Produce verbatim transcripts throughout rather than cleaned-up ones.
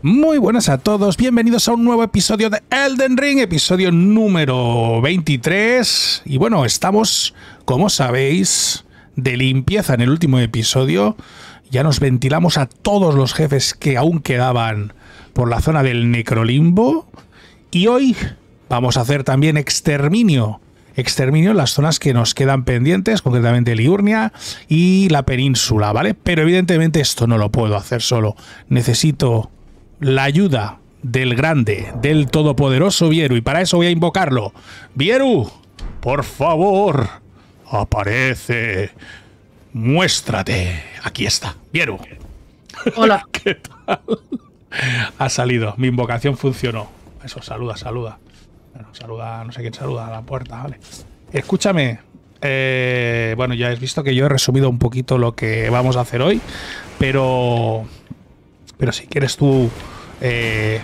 Muy buenas a todos, bienvenidos a un nuevo episodio de Elden Ring, episodio número veintitrés. Y bueno, estamos, como sabéis, de limpieza en el último episodio. Ya nos ventilamos a todos los jefes que aún quedaban por la zona del Necrolimbo. Y hoy vamos a hacer también exterminio. Exterminio en las zonas que nos quedan pendientes, concretamente Liurnia y la península, ¿vale? Pero evidentemente esto no lo puedo hacer solo. Necesito la ayuda del grande, del todopoderoso Vieru, y para eso voy a invocarlo. Vieru, por favor, aparece, muéstrate. Aquí está, Vieru. Hola. ¿Qué tal? Ha salido, mi invocación funcionó. Eso, saluda, saluda. Bueno, saluda, no sé quién saluda a la puerta, vale. Escúchame, eh, bueno, ya has visto que yo he resumido un poquito lo que vamos a hacer hoy, pero... Pero si quieres tú, eh,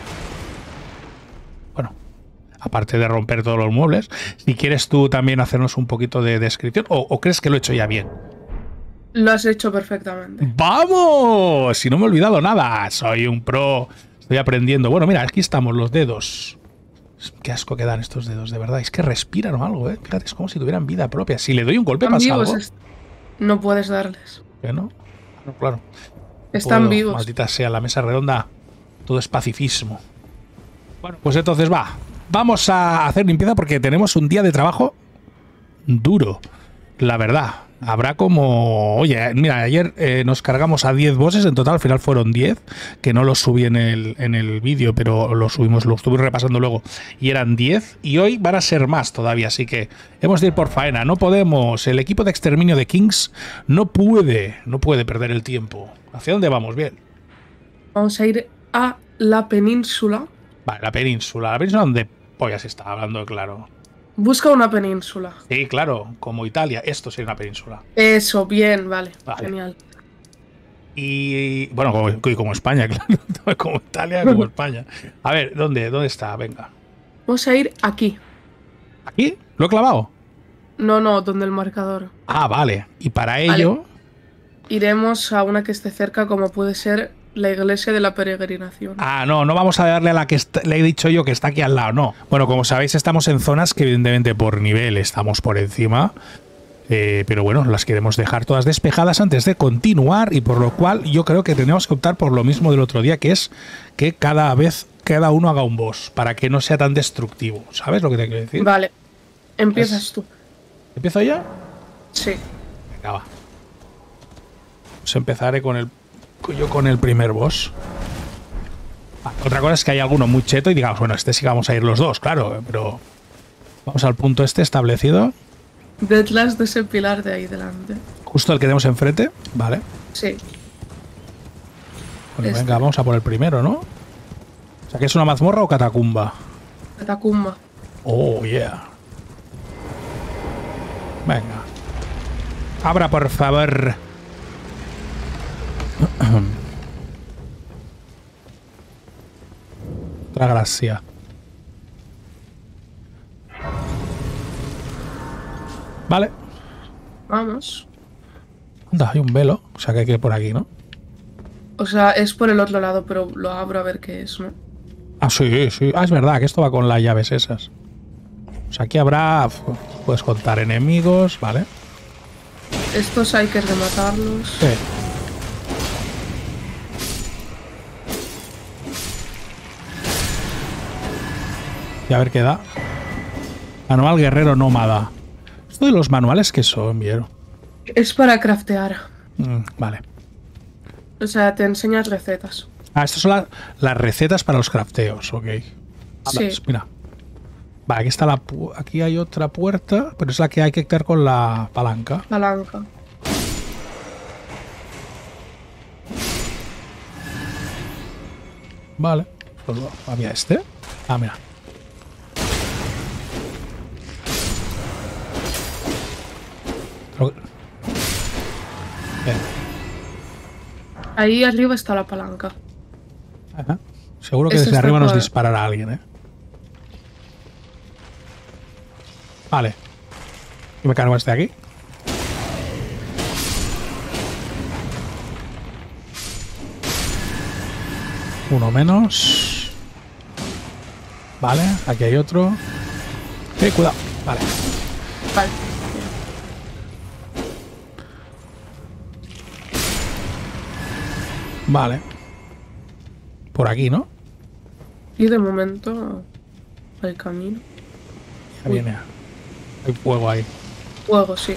bueno, aparte de romper todos los muebles, si quieres tú también hacernos un poquito de descripción, o, o crees que lo he hecho ya bien. Lo has hecho perfectamente. ¡Vamos! Si no me he olvidado nada, soy un pro, estoy aprendiendo. Bueno, mira, aquí estamos los dedos. Qué asco que dan estos dedos, de verdad. Es que respiran o algo, ¿eh? Fíjate, es como si tuvieran vida propia. Si le doy un golpe, pasa algo. Es... No puedes darles. ¿Qué no? No, claro. Están Puedo, vivos. Maldita sea, la mesa redonda, todo es pacifismo. Bueno, pues entonces va. Vamos a hacer limpieza porque tenemos un día de trabajo duro. La verdad. Habrá como... Oye, mira, ayer eh, nos cargamos a diez bosses, en total al final fueron diez, que no los subí en el, en el vídeo, pero los subimos, los estuve repasando luego, y eran diez, y hoy van a ser más todavía, así que hemos de ir por faena, no podemos, el equipo de exterminio de Kings no puede, no puede perder el tiempo. ¿Hacia dónde vamos? Bien. Vamos a ir a la península. Vale, la península, la península donde pollas está hablando, claro. Busca una península. Sí, claro, como Italia. Esto sería una península. Eso, bien, vale. Vale. Genial. Y bueno, como, como España, claro. Como Italia, como España. A ver, ¿dónde, dónde está? Venga. Vamos a ir aquí. ¿Aquí? ¿Lo he clavado? No, no, donde el marcador. Ah, vale. Y para ello... Vale. Iremos a una que esté cerca, como puede ser la iglesia de la peregrinación. Ah, no, no vamos a darle a la que está, le he dicho yo que está aquí al lado, no. Bueno, como sabéis, estamos en zonas que evidentemente por nivel estamos por encima. Eh, pero bueno, las queremos dejar todas despejadas antes de continuar, y por lo cual yo creo que tenemos que optar por lo mismo del otro día, que es que cada vez cada uno haga un boss, para que no sea tan destructivo. ¿Sabes lo que te quiero decir? Vale. Empiezas Es... tú. ¿Empiezo ya? Sí. Venga, va. Pues empezaré con el yo con el primer boss. Ah, otra cosa es que hay alguno muy cheto y digamos, bueno, este sí que vamos a ir los dos, claro, pero vamos al punto este establecido. Detrás de ese pilar de ahí delante. Justo el que tenemos enfrente, vale. Sí. Bueno, este. Venga, vamos a por el primero, ¿no? O sea, ¿que es una mazmorra o catacumba? Catacumba. Oh, yeah. Venga. Abra, por favor. Otra gracia. Vale. Vamos. Anda, hay un velo. O sea que hay que ir por aquí, ¿no? O sea, es por el otro lado, pero lo abro a ver qué es, ¿no? Ah, sí, sí. Ah, es verdad que esto va con las llaves esas. O sea, aquí habrá... Puedes contar enemigos, ¿vale? Estos hay que rematarlos. Sí. Y a ver qué da. Manual guerrero nómada. ¿Esto de los manuales qué son, Viero? Es para craftear. Mm, vale. O sea, te enseñas recetas. Ah, estas son la, las recetas para los crafteos, ok. Sí. Mira. Vale, aquí está la pu aquí hay otra puerta, pero es la que hay que quitar con la palanca. Palanca. Vale. Pues había este. Ah, mira. Bien. Ahí arriba está la palanca. Ajá. Seguro que Eso desde está arriba nos por... disparará alguien, ¿eh? Vale. Y me cargo este de aquí. Uno menos. Vale, aquí hay otro. Eh, cuidado. Vale. Vale. Vale. Por aquí, ¿no? Y de momento hay camino. Ya viene. Hay fuego ahí. Fuego, sí.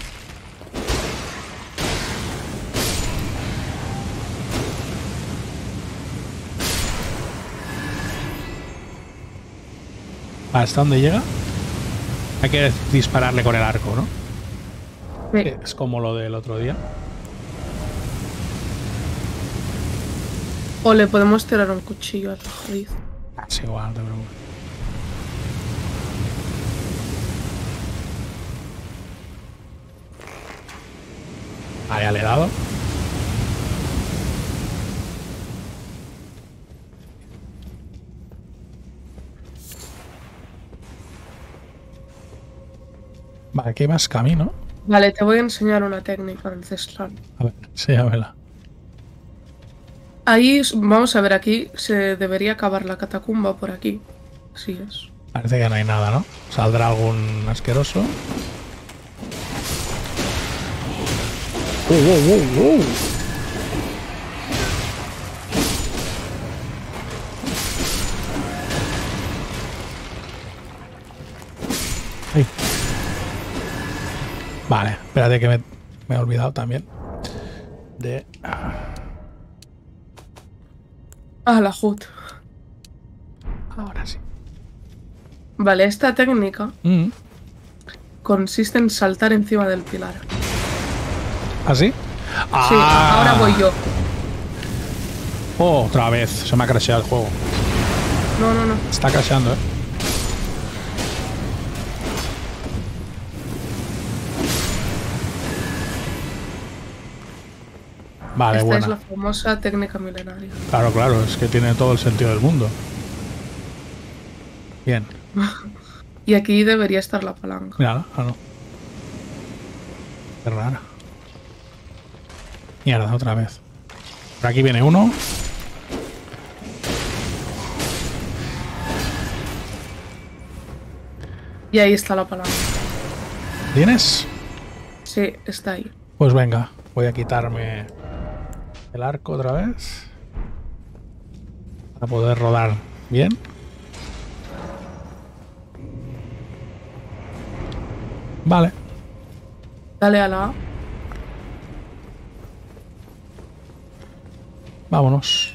¿Hasta dónde llega? Hay que dispararle con el arco, ¿no? Sí. Es como lo del otro día. O le podemos tirar un cuchillo al jodiz. Es igual, no te preocupes. Vale, ya le he dado. Vale, aquí hay más camino. Vale, te voy a enseñar una técnica ancestral. A ver, sí, a verla. Ahí, vamos a ver, aquí se debería acabar la catacumba por aquí. Así es. Parece que no hay nada, ¿no? Saldrá algún asqueroso. ¡Wow, wow, wow, wow! Ay. Vale, espérate que me, me he olvidado también de... Ah, la H U D. Ahora sí. Vale, esta técnica Mm. consiste en saltar encima del pilar. ¿Así? Sí, Ah. ahora voy yo. Oh, otra vez. Se me ha crasheado el juego. No, no, no. Está crasheando, ¿eh? Vale, Esta buena. es la famosa técnica milenaria. Claro, claro. Es que tiene todo el sentido del mundo. Bien. Y aquí debería estar la palanca. Mira, ah, no. Qué rara. Mierda, otra vez. Por aquí viene uno. Y ahí está la palanca. ¿Tienes? Sí, está ahí. Pues venga, voy a quitarme el arco otra vez. Para poder rodar bien. Vale. Dale a la A. Vámonos.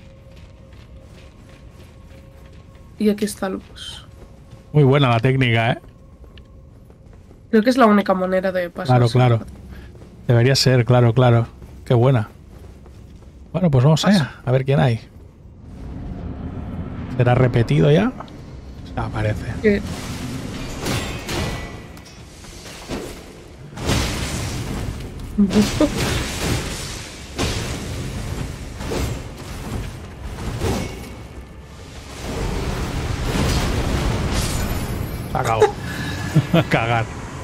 Y aquí está el boss. Muy buena la técnica, ¿eh? Creo que es la única manera de pasar. Claro, claro. Debería ser, claro, claro. Qué buena. Bueno, pues vamos allá. A ver quién hay. ¿Será repetido ya? Ah, parece. Que... Se acabó. A cagar.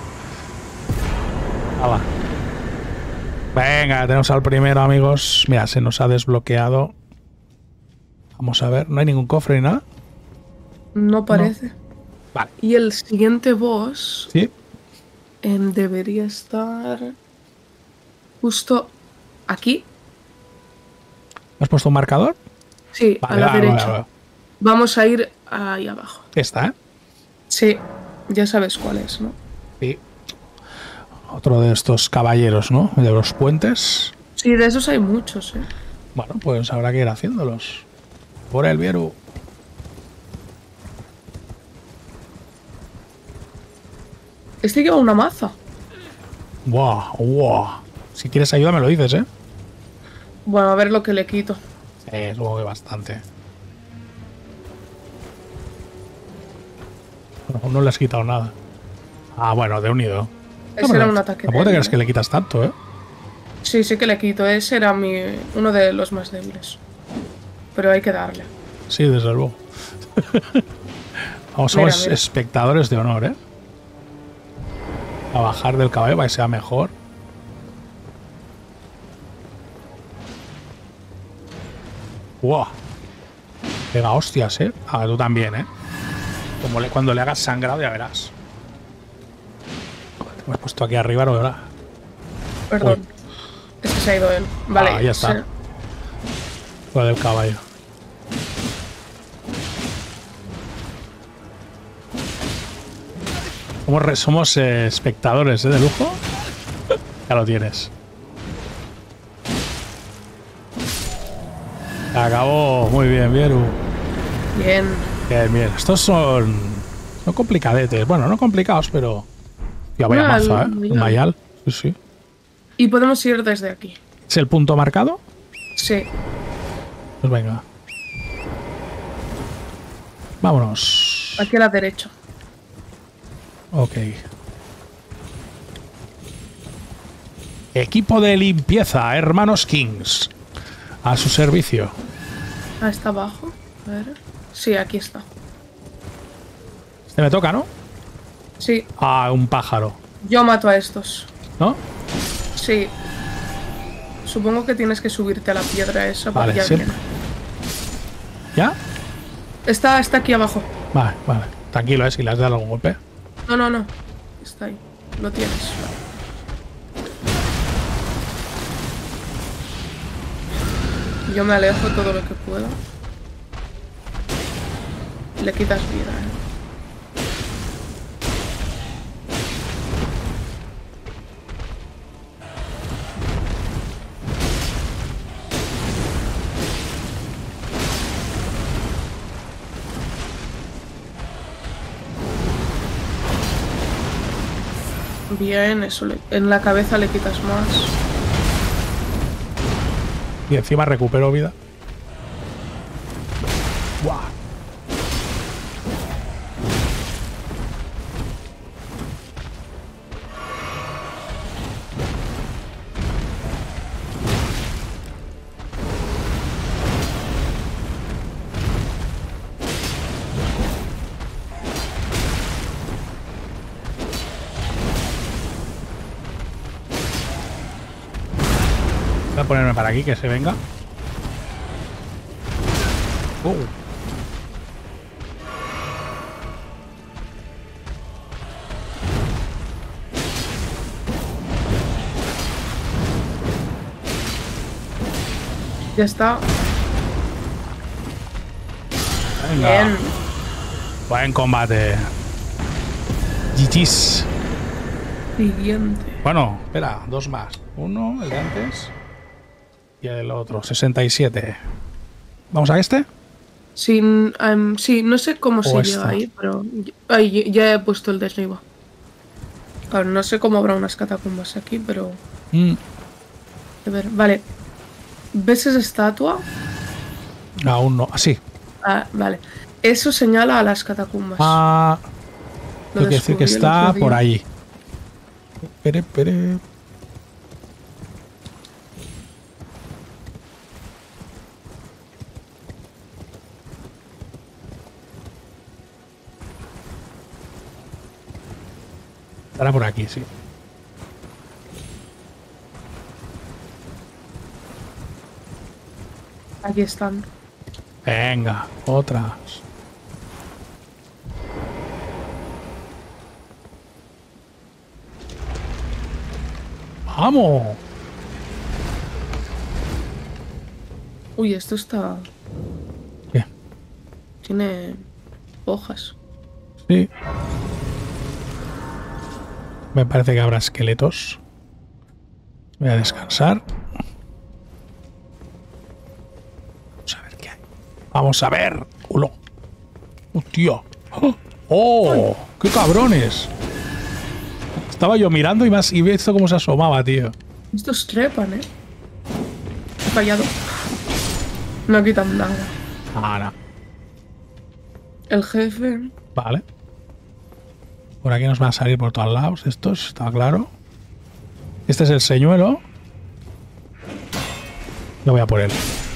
Hala. Venga, tenemos al primero, amigos. Mira, se nos ha desbloqueado. Vamos a ver. ¿No hay ningún cofre ni nada? No parece. No. Vale. Y el siguiente boss Sí. em, debería estar justo aquí. ¿Has puesto un marcador? Sí, Vale, a la vale, derecha. vale, vale. Vamos a ir ahí abajo. Esta, ¿eh? Sí, ya sabes cuál es, ¿no? Sí. Otro de estos caballeros, ¿no? De los puentes. Sí, de esos hay muchos, ¿eh? Bueno, pues habrá que ir haciéndolos. Por el Vieru. Este lleva una maza. Buah, buah. Si quieres ayuda me lo dices, ¿eh? Bueno, a ver lo que le quito. Sí, supongo que bastante. No, no le has quitado nada. Ah, bueno, de unido. Ese era un ataque Tampoco te débil, creas que ¿eh? le quitas tanto, ¿eh? Sí, sí que le quito. Ese era mi uno de los más débiles. Pero hay que darle. Sí, desde luego. Vamos, Mira, somos mira. espectadores de honor, ¿eh? A bajar del caballo para que sea mejor. ¡Wow! Pega hostias, ¿eh? Ah, tú también, ¿eh? Como le, cuando le hagas sangrado ya verás. Joder, me he puesto aquí arriba, ¿no? ¿Verdad? Perdón. Uy. Es que se ha ido él. Vale. Ah, ya está. Se... Lo del caballo. Somos, re- somos eh, espectadores, ¿eh? De lujo. Ya lo tienes. Acabó. Muy bien, Vieru. Bien. Bien, bien. Estos son... Son complicadetes. Bueno, no complicados, pero... Ya vaya Mal, mazo, ¿eh? mal. Un mayal. Sí, sí. Y podemos ir desde aquí. ¿Es el punto marcado? Sí. Pues venga. Vámonos. Aquí a la derecha. Ok. Equipo de limpieza, hermanos Kings. A su servicio. Ah, está abajo. A ver. Sí, aquí está. Este me toca, ¿no? Sí. Ah, un pájaro. Yo mato a estos. ¿No? Sí. Supongo que tienes que subirte a la piedra esa. Vale, ya sí. viene. ¿Ya? Está, está aquí abajo. Vale, vale. Tranquilo, ¿eh? Si le has dado algún golpe. No, no, no. Está ahí. Lo tienes. Yo me alejo todo lo que pueda. Le quitas vida, ¿eh? Bien, eso le- en la cabeza le quitas más. Y encima recupero vida. ¡Buah! Voy a ponerme para aquí, que se venga. Oh. Ya está. Venga. Bien. Buen combate. G G's. Siguiente. Bueno, espera, dos más. Uno, el de antes. Y el otro, sesenta y siete. ¿Vamos a este? Sin, em, sí, no sé cómo se O lleva esta. ahí, pero ahí ya he puesto el desnivo. Claro, no sé cómo habrá unas catacumbas aquí, pero Mm, a ver, vale. ¿Ves esa estatua? aún no. Así. Ah, vale. Eso señala a las catacumbas. Ah, Lo tengo que decir que descubrí el está otro día. por allí. Pere, pere. Estará por aquí, sí. Aquí están. Venga, otras. ¡Vamos! Uy, esto está... ¿Qué? Tiene hojas. Sí. Me parece que habrá esqueletos. Voy a descansar. Vamos a ver qué hay. Vamos a ver. ¡Culo! ¡Hostia! ¡Oh! ¡Qué cabrones! Estaba yo mirando y más y he visto cómo se asomaba, tío. Estos trepan, ¿eh? He fallado. No quitan nada. Ahora. El jefe... Vale. Por aquí nos van a salir por todos lados estos, está claro. Este es el señuelo. Yo voy a por él.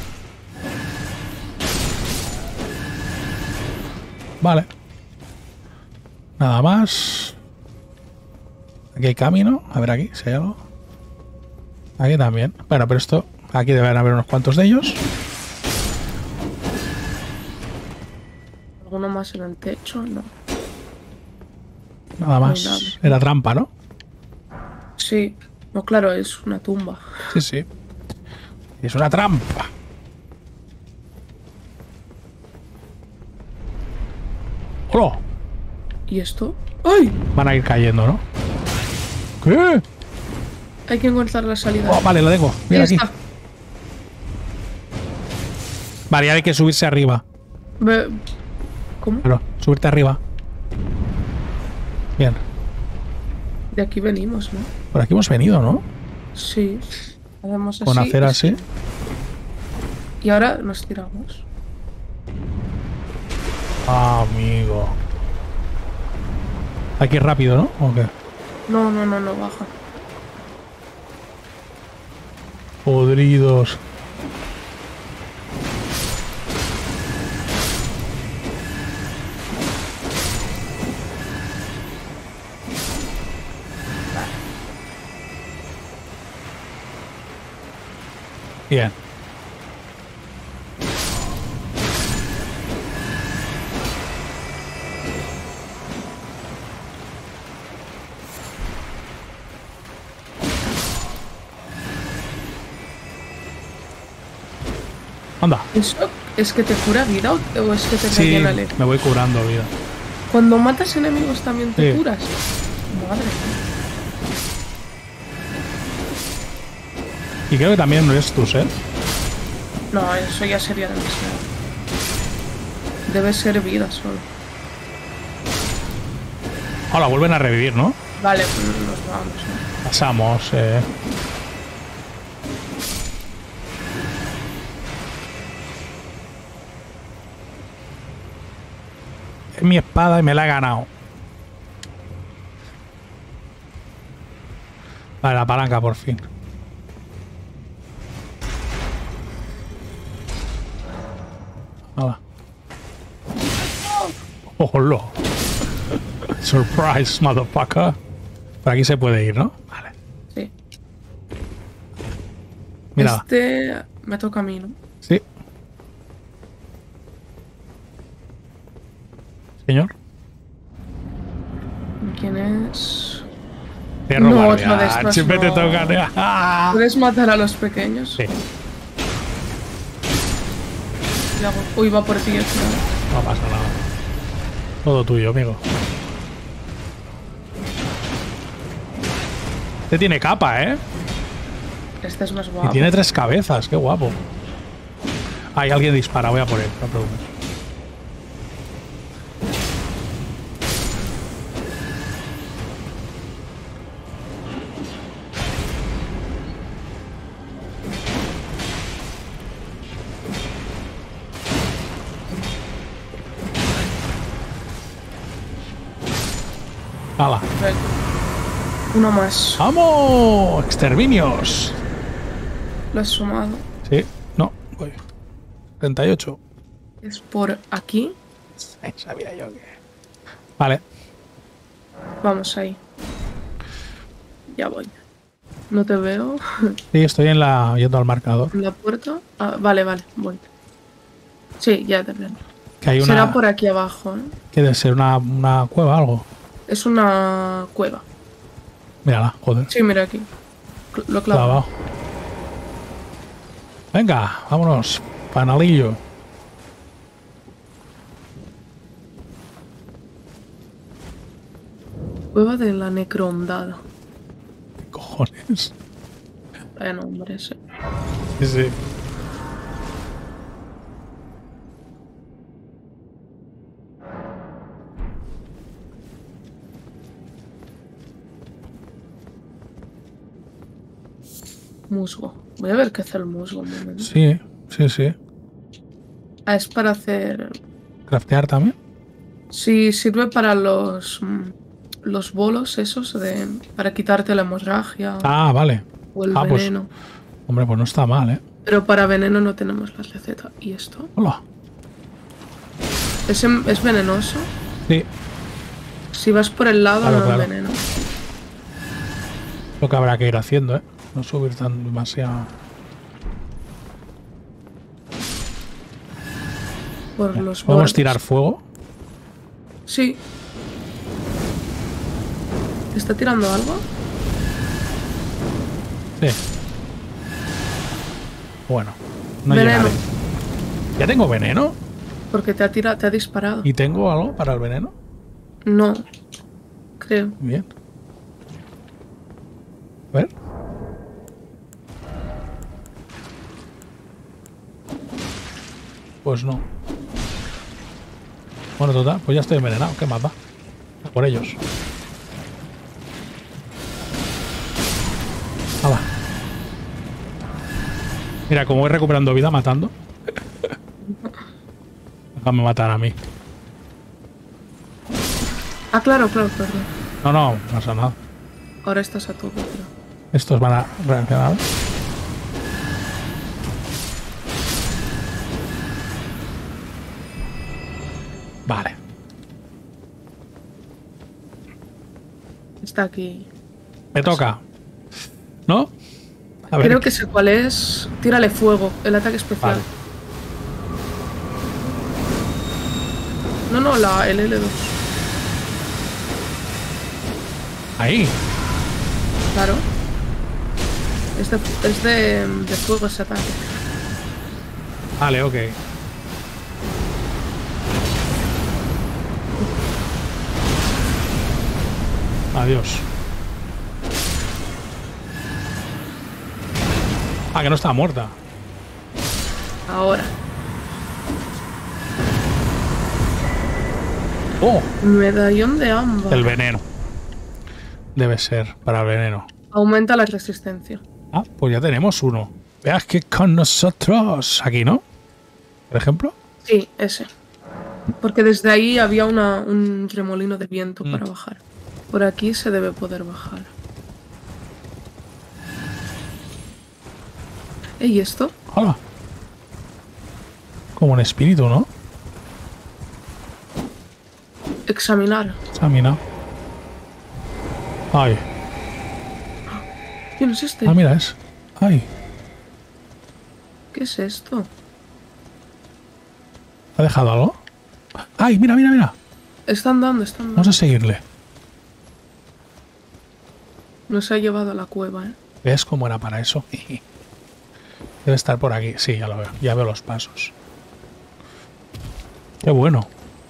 Vale. Nada más. Aquí hay camino. A ver aquí, si hay algo. Aquí también. Bueno, pero esto... Aquí deben haber unos cuantos de ellos. ¿Alguno más en el techo? No. Nada más. nada. Era trampa, ¿no? Sí. No, claro, es una tumba. Sí, sí. Es una trampa. ¡Hola! ¿Y esto? ¡Ay! Van a ir cayendo, ¿no? ¿Qué? Hay que encontrar la salida. Oh, vale, lo tengo. Mira Ahí aquí. está. Vale, ahora hay que subirse arriba. Ve- ¿Cómo? Claro, subirte arriba. Bien. De aquí venimos, ¿no? Por aquí hemos venido, ¿no? Sí. Hacemos así. Con hacer así. Y ahora nos tiramos. Ah, amigo. Aquí rápido, ¿no? ¿O qué? No, no, no, no, baja. Podridos. Bien. Anda. ¿Eso es que te cura vida o o es que te Sí, rellena el- me voy curando vida. Cuando matas enemigos también te Sí. curas. Madre mía. Y creo que también no es tu set. No, eso ya sería demasiado. Debe ser vida solo. Ahora vuelven a revivir, ¿no? Vale, pues nos vamos, ¿no? Pasamos, eh. Es mi espada y me la he ganado. Vale, la palanca por fin. Hola. ¡Hola! Surprise, motherfucker. Por aquí se puede ir, ¿no? Vale. Sí. Mira. Este me toca a mí, ¿no? Sí. Señor. ¿Quién es? Perro No, guardián. otro de estos Siempre te no. toca. ¡Ah! ¿Puedes matar a los pequeños? Sí. Y hago- Uy, va por ti, esto, ¿no? No pasa nada. Todo tuyo, amigo. Este tiene capa, ¿eh? Este es más Y guapo. tiene tres cabezas. Qué guapo. Hay alguien dispara. Voy a por él. No te preocupes. ¡Hala! Perfecto. Uno más. ¡Vamos! ¡Exterminios! Lo he sumado. Sí. No. Voy. treinta y ocho. Es por aquí. Ay, sabía yo que... Vale. Vamos ahí. Ya voy. No te veo. Sí, estoy en la... yendo al marcador. ¿En la puerta? Ah, vale, vale, voy. Sí, ya te veo. Que hay una... Será por aquí abajo, ¿eh? que debe ser una, una cueva o algo. Es una cueva. Mírala, joder. Sí, mira aquí. Cl- Lo clavo. Clavado. Venga, vámonos. Panalillo. Cueva de la necrondada. ¿Qué cojones? Vaya nombre ese. Sí, sí. Musgo. Voy a ver qué hace el musgo un momento. Sí, sí, sí. Ah, es para hacer... Craftear también. Sí, sirve para los... mm, los bolos esos de... para quitarte la hemorragia Ah, vale. o el ah, pues- veneno. Hombre, pues no está mal, ¿eh? Pero para veneno no tenemos la receta. ¿Y esto? Hola. ¿Es, em- es venenoso? Sí, Si vas por el lado Claro, no claro. envenena. lo que habrá que ir haciendo, ¿eh? No subir tan demasiado. Por los ¿Podemos bordes. tirar fuego? Sí. ¿Te está tirando algo? Sí. Bueno, no Veneno. llegaré. ¿Ya tengo veneno? Porque te ha tirado, te ha disparado. ¿Y tengo algo para el veneno? No. Creo. Bien. A ver. Pues no. Bueno, total, pues ya estoy envenenado. ¿Qué más da? A por ellos. Hala. Mira, como voy recuperando vida matando. Déjame matar a mí. Ah, claro, claro, perdón. No, no, no pasa nada. Ahora estás a tope, pero... Estos van a reaccionar. Vale. Está aquí. Me toca. ¿No? A ver. Creo que sé cuál es. Tírale fuego, el ataque especial. Vale. No, no, la, el L dos. Ahí. Claro. Es de, es de, de fuego ese ataque. Vale, ok. Adiós. Ah, que no está muerta. Ahora. Oh, Medallón de ámbar. el veneno. Debe ser para el veneno. Aumenta la resistencia. Ah, pues ya tenemos uno. Veas que con nosotros. Aquí, ¿no? Por ejemplo. Sí, ese. Porque desde ahí había una, un remolino de viento Mm. para bajar. Por aquí se debe poder bajar. ¿Y esto? Hola. Como un espíritu, ¿no? Examinar. Examina. Ay. ¿Quién es este? Ah, mira, es. Ay. ¿Qué es esto? ¿Ha dejado algo? Ay, mira, mira, mira. Están dando, están dando. Vamos a seguirle. Nos ha llevado a la cueva, ¿eh? ¿Ves cómo era para eso? Debe estar por aquí. Sí, ya lo veo. Ya veo los pasos. Qué bueno.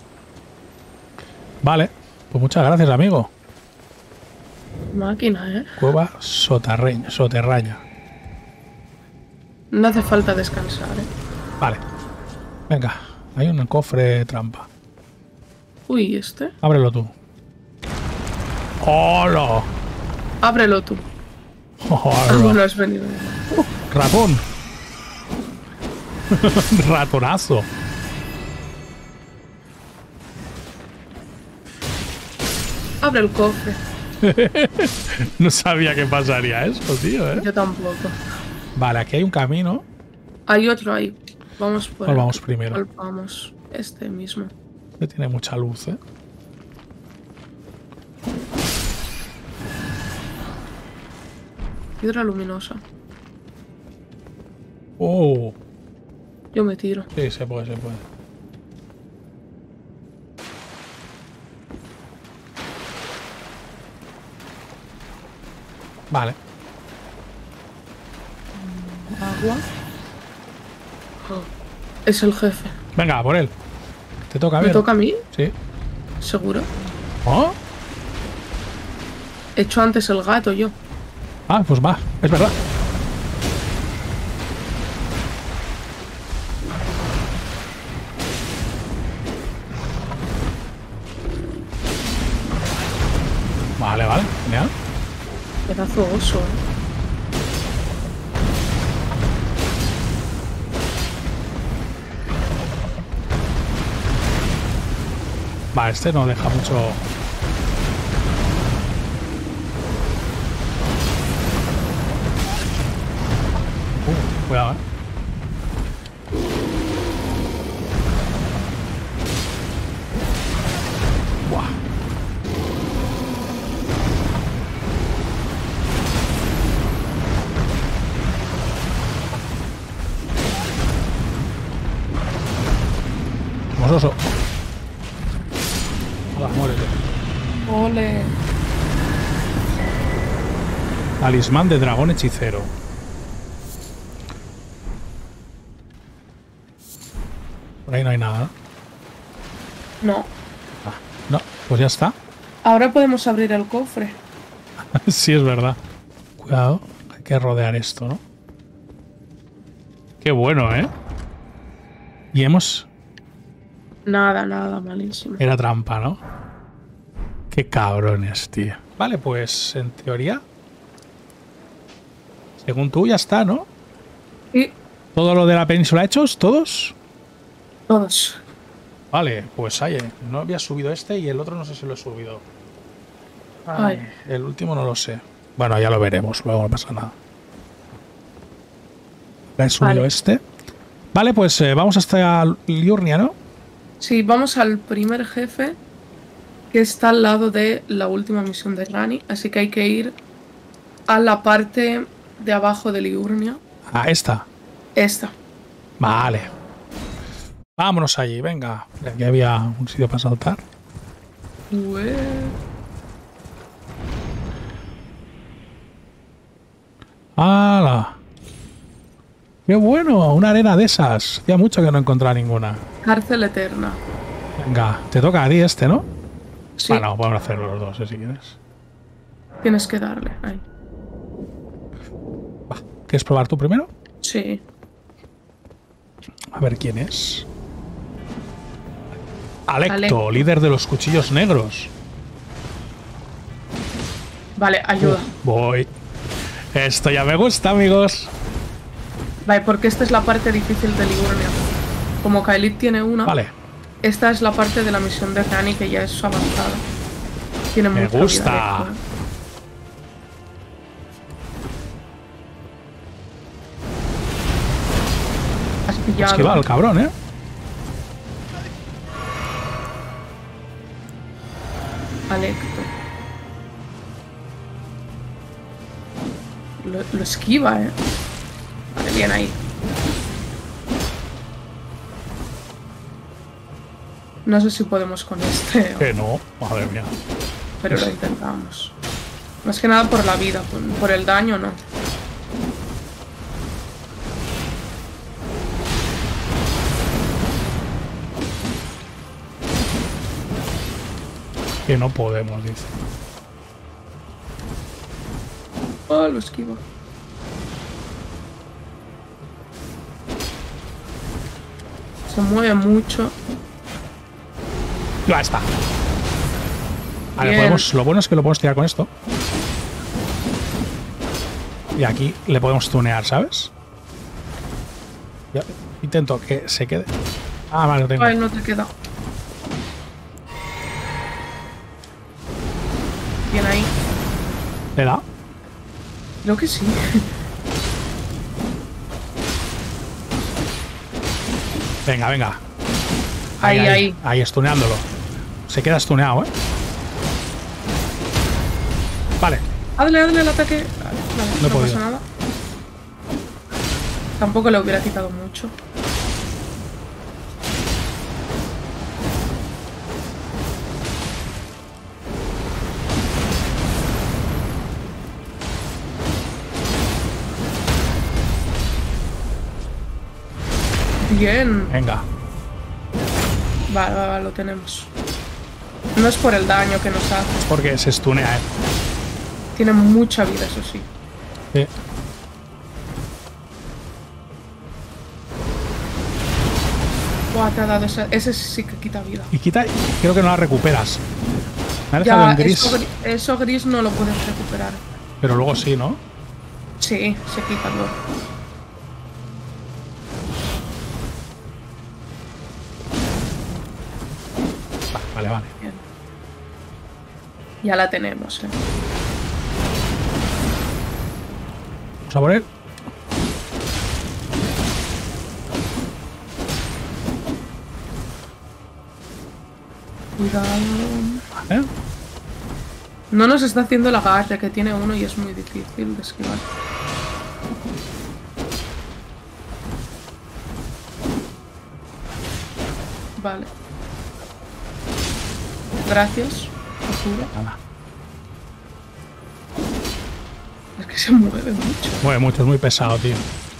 Vale. Pues muchas gracias, amigo. Máquina, ¿eh? Cueva soterreña. soterraña. No hace falta descansar, ¿eh? Vale. Venga. Hay un cofre trampa. Uy, ¿este? Ábrelo tú. ¡Hola! Ábrelo tú. Ah, ¡Hola! bueno, has venido. ¡Ratón! ¡Ratonazo! Abre el cofre. No sabía que pasaría eso, tío, ¿eh? Yo tampoco. Vale, aquí hay un camino. Hay otro ahí. Vamos por ¿Cuál vamos aquí. primero? ¿Cuál vamos? Este mismo. Que tiene mucha luz, ¿eh? Piedra luminosa. ¡Oh! Yo me tiro. Sí, se puede, se puede. Vale. Agua. Oh, es el jefe. Venga, por él. ¿Te toca ver? ¿Me toca a mí? Sí. ¿Seguro? ¿Oh? He hecho antes el gato yo. Ah, pues va. Es verdad. Vale, vale. Genial. Pedazo oso, ¿eh? Va, este no deja mucho... Uh, cuidado, eh. Buah. Somos oso. doble... Talismán de dragón hechicero. Por ahí no hay nada, ¿no? No. Ah, no, pues ya está. Ahora podemos abrir el cofre. Sí, es verdad. Cuidado, hay que rodear esto, ¿no? Qué bueno, ¿eh? Y hemos... Nada, nada, malísimo. Era trampa, ¿no? Qué cabrones, tío. Vale, pues en teoría... Según tú ya está, ¿no? Y ¿Todo lo de la península hechos? ¿Todos? todos. Vale, pues oye, no había subido este y el otro no sé si lo he subido. Ay, Ay. el último no lo sé. Bueno, ya lo veremos, luego no pasa nada. Le he subido Vale. este. Vale, pues eh, vamos hasta Liurnia, ¿no? Sí, vamos al primer jefe que está al lado de la última misión de Rani, así que hay que ir a la parte de abajo de Liurnia. Ah, esta. Esta. Vale. Vámonos allí, venga. Aquí había un sitio para saltar. Ue- ¡Hala! ¡Qué bueno! Una arena de esas. Hacía mucho que no encontraba ninguna. Cárcel eterna. Venga, te toca a ti este, ¿no? Sí, Bueno, podemos hacerlo los dos, eh, si quieres. tienes que darle. Ahí. Va, ¿quieres probar tú primero? Sí. A ver quién es. Alecto, Alecto. líder de los cuchillos negros. Vale, ayuda. Uf, voy. Esto ya me gusta, amigos. Vale, porque esta es la parte difícil de Liurnia. Como Kaelit tiene una, Vale, esta es la parte de la misión de Rani que ya es avanzada. Tiene me mucha gusta. vida extra. Has pillado. esquiva al cabrón, ¿eh? Alecto. Lo, lo esquiva, eh. Vale, bien ahí. No sé si podemos con este, Que no, madre mía. pero lo intentamos. Más que nada por la vida, por, por el daño no. Que no podemos, dice. Oh, lo esquiva. Se mueve mucho. Ya está. Vale, Bien. podemos, lo bueno es que lo podemos tirar con esto. Y aquí le podemos tunear, ¿sabes? Ya, intento que se quede. Ah, vale, lo tengo. Ay, no te queda. Bien ahí. ¿Le da? Creo que sí. Venga, venga. Ahí, ahí. Ahí, estuneándolo. Se queda estuneado, ¿eh? Vale. Hazle, hazle el ataque. Vale, vale, No he no podido. pasa nada. Tampoco le hubiera quitado mucho. Bien. Venga. Vale, vale, vale, lo tenemos. No es por el daño que nos hace. Porque se estunea, ¿eh? Tiene mucha vida, eso sí. Sí. Buah, te ha dado ese. Ese sí que quita vida. Y quita, creo que no la recuperas. Me ha dejado Ya, en gris. Eso, gri- eso gris no lo puedes recuperar. Pero luego sí, ¿no? Sí, se quita luego. Va, vale, vale. Bien. Ya la tenemos, eh. Vamos a por él. Cuidado. Vale. No nos está haciendo la garra que tiene uno y es muy difícil de esquivar. Vale. Gracias. Oscuro. Nada. Es que se mueve mucho. Mueve mucho, es muy pesado, tío.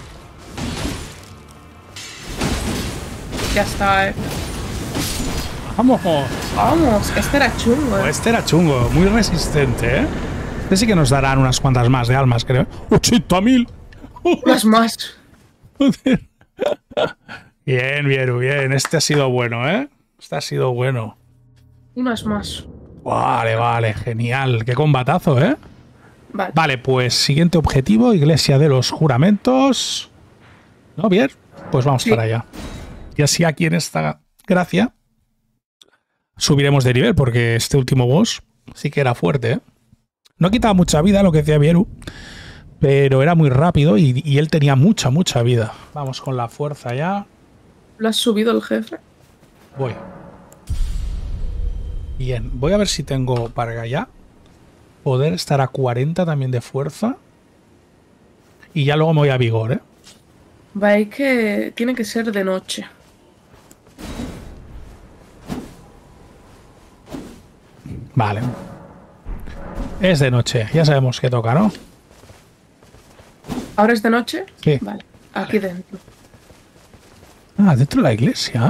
Ya está, eh. Vamos. Vamos, este era chungo, eh. Este era chungo, muy resistente, ¿eh? Este sí que nos darán unas cuantas más de almas, creo. ochenta mil. Unas más. Joder. Bien, bien, bien. Este ha sido bueno, ¿eh? Este ha sido bueno. Unas más. Vale, vale, genial. Qué combatazo, ¿eh? Vale. Vale, pues siguiente objetivo, Iglesia de los Juramentos. ¿No? Bien, pues vamos Sí. para allá. Y así aquí en esta gracia subiremos de nivel, porque este último boss sí que era fuerte, ¿eh? No quitaba mucha vida, lo que decía Vieru, pero era muy rápido y, y él tenía mucha, mucha vida. Vamos con la fuerza ya. ¿Lo has subido el jefe? Voy. Bien, voy a ver si tengo para allá. Poder estar a cuarenta también de fuerza. Y ya luego me voy a vigor, ¿eh? Va, hay que... Tiene que ser de noche. Vale. Es de noche, ya sabemos que toca, ¿no? ¿Ahora es de noche? Sí. Vale, aquí dentro. Ah, dentro de la iglesia.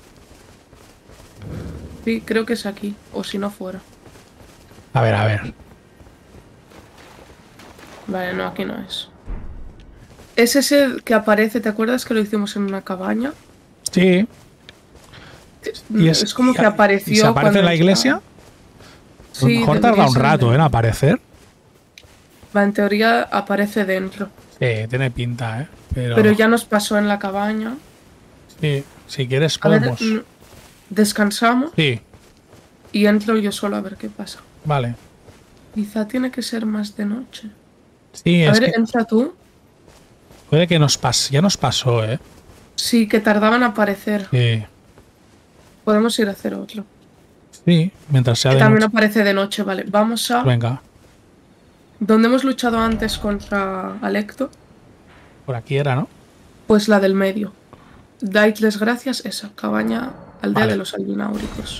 Sí, creo que es aquí. O si no fuera. A ver, a ver. Vale, no, aquí no es. Es ese que aparece, ¿te acuerdas que lo hicimos en una cabaña? Sí. Es, Y es como que apareció. ¿Y se aparece cuando en la estaba- iglesia? A lo Sí, mejor debería tarda un ser rato de- en aparecer. Va, en teoría aparece dentro. Sí, tiene pinta, ¿eh? Pero, Pero ya nos pasó en la cabaña. sí, si quieres A ver, podemos. mm, descansamos Sí, y entro yo solo a ver qué pasa. vale. Quizá tiene que ser más de noche. Sí, A es ver, que entra tú. puede que nos pase. Ya nos pasó, ¿eh? Sí, que tardaban en aparecer. Sí, Podemos ir a hacer otro. sí, mientras sea Que de también noche. aparece de noche, vale. Vamos a... Venga, Donde hemos luchado antes contra Alecto, por aquí era, ¿no? pues la del medio. Daidles gracias, esa, cabaña, aldea Vale. de los albináuricos.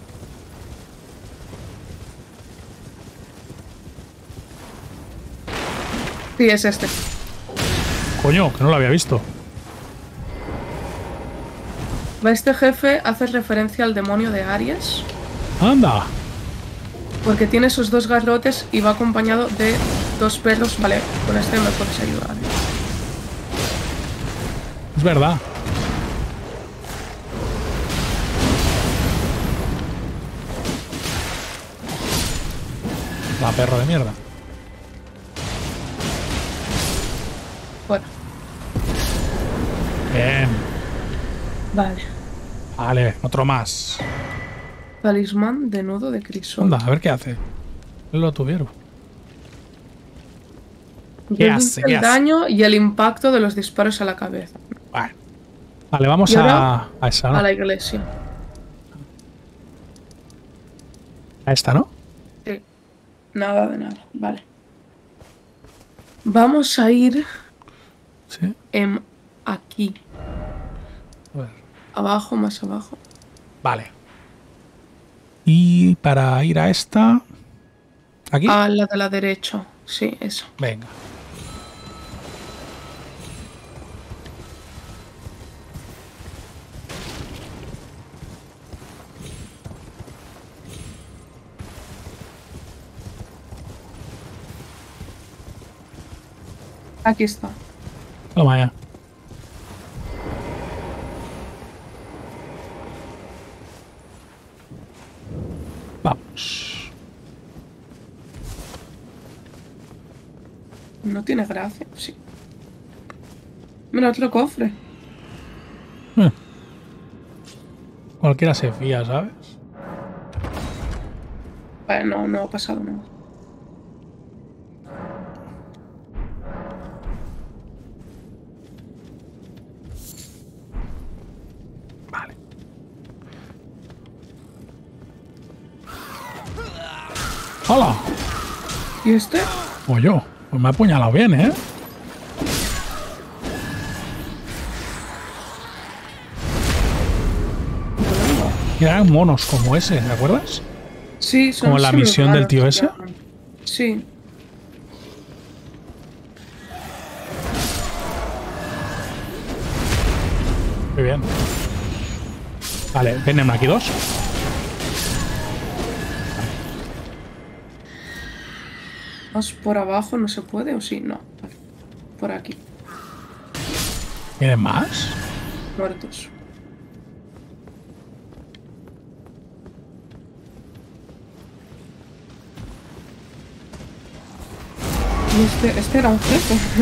Sí, es este. Coño, que no lo había visto. Va, este jefe hace referencia al demonio de Aries, Anda. porque tiene esos dos garrotes y va acompañado de dos perros. Vale, con este me puedes ayudar. Es verdad. La perro de mierda. Bueno, Bien. vale. Vale, otro más. Talismán de nudo de crisol. Anda, a ver qué hace. Lo tuvieron. ¿Qué Reduce hace? ¿Qué el hace? daño y el impacto de los disparos a la cabeza. Vale. Vale, vamos Y a, ahora, a esa, ¿no? A la iglesia. A esta, ¿no? Sí. Nada de nada. Vale. Vamos a ir Sí. en aquí. A ver. Abajo, más abajo. Vale. Y para ir a esta... ¿Aquí? A la de la derecha. Sí, eso. Venga. Aquí está. Toma ya. Vamos. No tiene gracia. Sí. Mira, otro cofre. Eh. Cualquiera se fía, ¿sabes? Vale, no, no ha pasado nada. Vale. ¡Hala! ¿Y este? O yo. Pues me ha apuñalado bien, ¿eh? Y eran monos como ese, ¿te acuerdas? Sí, son ¿Como la misión del tío ese? similares. Sí. Muy bien. Vale, vienen aquí dos. ¿Más por abajo no se puede o sí? No. Vale. Por aquí. ¿Vienen más? Muertos. Y este, este era un jefe.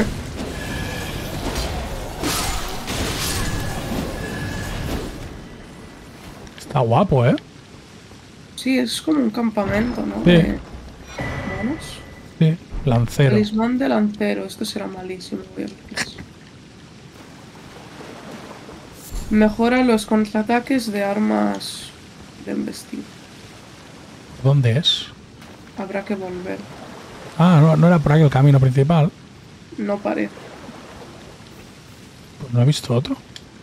Está guapo, ¿eh? Sí, es como un campamento, ¿no? Sí. De monos. Sí, lancero. Talismán de lancero. Esto será malísimo. Voy a ver qué es. Mejora los contraataques de armas de embestido. ¿Dónde es? Habrá que volver. Ah, no, no era por aquí el camino principal. No parece. Pues no he visto otro.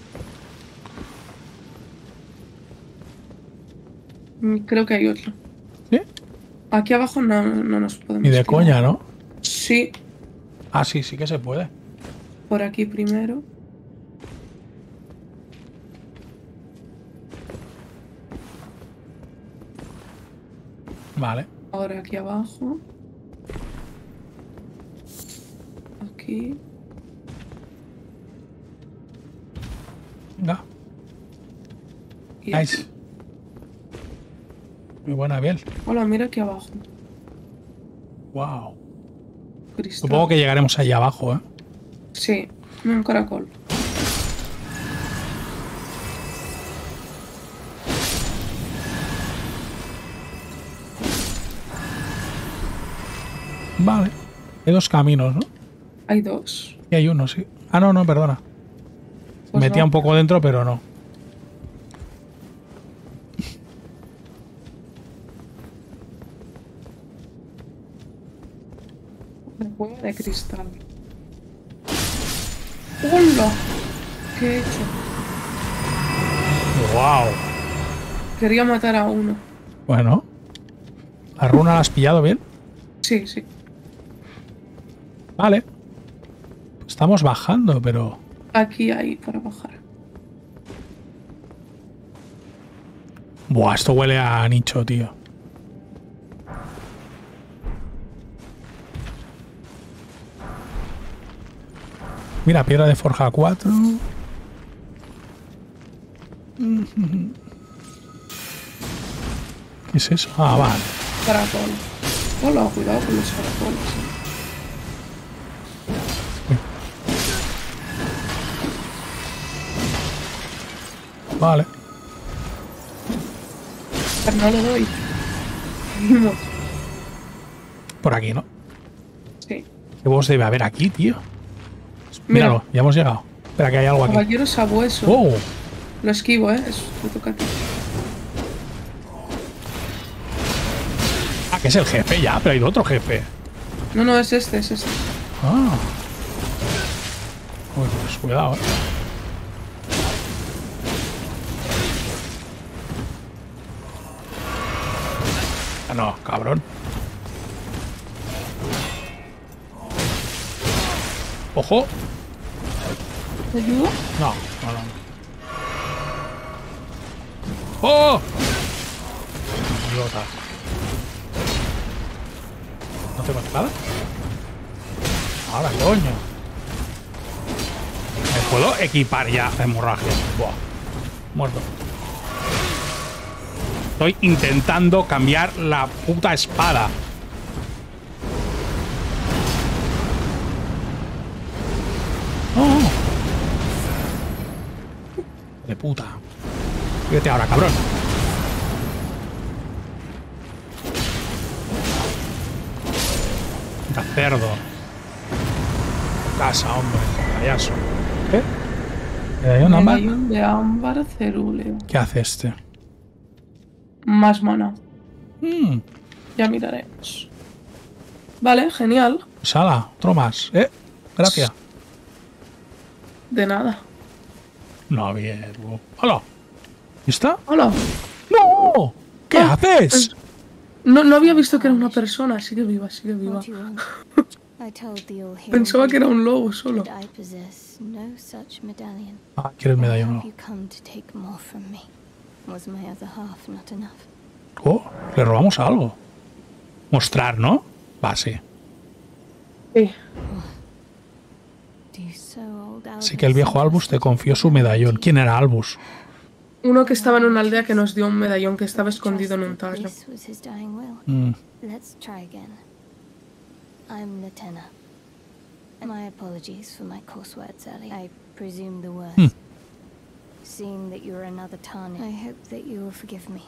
Mm, Creo que hay otro. ¿Sí? Aquí abajo no, no nos podemos Ni de tirar. coña, ¿no? Sí, Ah, sí, sí que se puede. por aquí primero. Vale. Ahora aquí abajo. Aquí. Venga. Y Nice. aquí. Muy buena, bien. Hola, mira aquí abajo. Wow. Cristal. Supongo que llegaremos allá abajo, ¿eh? Sí, un caracol. Vale. Hay dos caminos, ¿no? Hay dos. Y hay uno, sí. Ah, no, no, perdona. Pues Metía no. un poco dentro, pero no. Una cueva de cristal. ¡Hola! ¿Qué he hecho? Wow. Quería matar a uno. Bueno. ¿La runa la has pillado bien? Sí, sí. Vale. Estamos bajando, pero... Aquí hay para bajar. Buah, esto huele a nicho, tío. Mira, piedra de forja cuatro. ¿Qué es eso? Ah, vale. Caracol. Hola, cuidado con los caracoles. Vale. Pero no le doy. Seguimos. Por aquí, ¿no? Sí. ¿Qué vos debe haber aquí, tío? Mira. Míralo, ya hemos llegado. Espera, que hay algo aquí. Caballero sabueso. ¡Wow! Lo esquivo, ¿eh? Eso te toca a ti. Ah, que es el jefe ya, pero hay otro jefe. No, no, es este, es este. Ah. Uy, pues cuidado, eh. Ah, no, cabrón. Ojo. ¿Te ayudo? No, no, no. ¡Oh! Idiota. ¿No tengo nada? Ahora, coño. ¿Me puedo equipar ya la hemorragia? Buah. Muerto. Estoy intentando cambiar la puta espada. ¡Oh! De puta. Fíjate ahora, cabrón. Puta cerdo. Casa, hombre. Payaso. ¿Qué? ¿Medallón ámbar? Medallón de ámbar cerúleo. ¿Qué hace este? Más mana. Hmm. Ya miraremos. Vale, genial. Sala, otro más. ¿Eh? Gracias. De nada. No, bien. uh. ¡Hola! ¿Y está? Hola. ¡No! ¿Qué Ah, haces? No, no había visto que era una persona. Sigue viva, sigue viva. What do you want? Pensaba que era un lobo solo. Ah, quiero el medallón. No. Oh, le robamos algo. Mostrar, ¿no? Va, sí. Sí. Así que el viejo Albus te confió su medallón. ¿Quién era Albus? Uno que estaba en una aldea que nos dio un medallón que estaba escondido en un tarro. Mm. My apologies for my coarse words earlier. I presume the worst. Hmm. Seeing that you're another Tarnish, I hope that you will forgive me.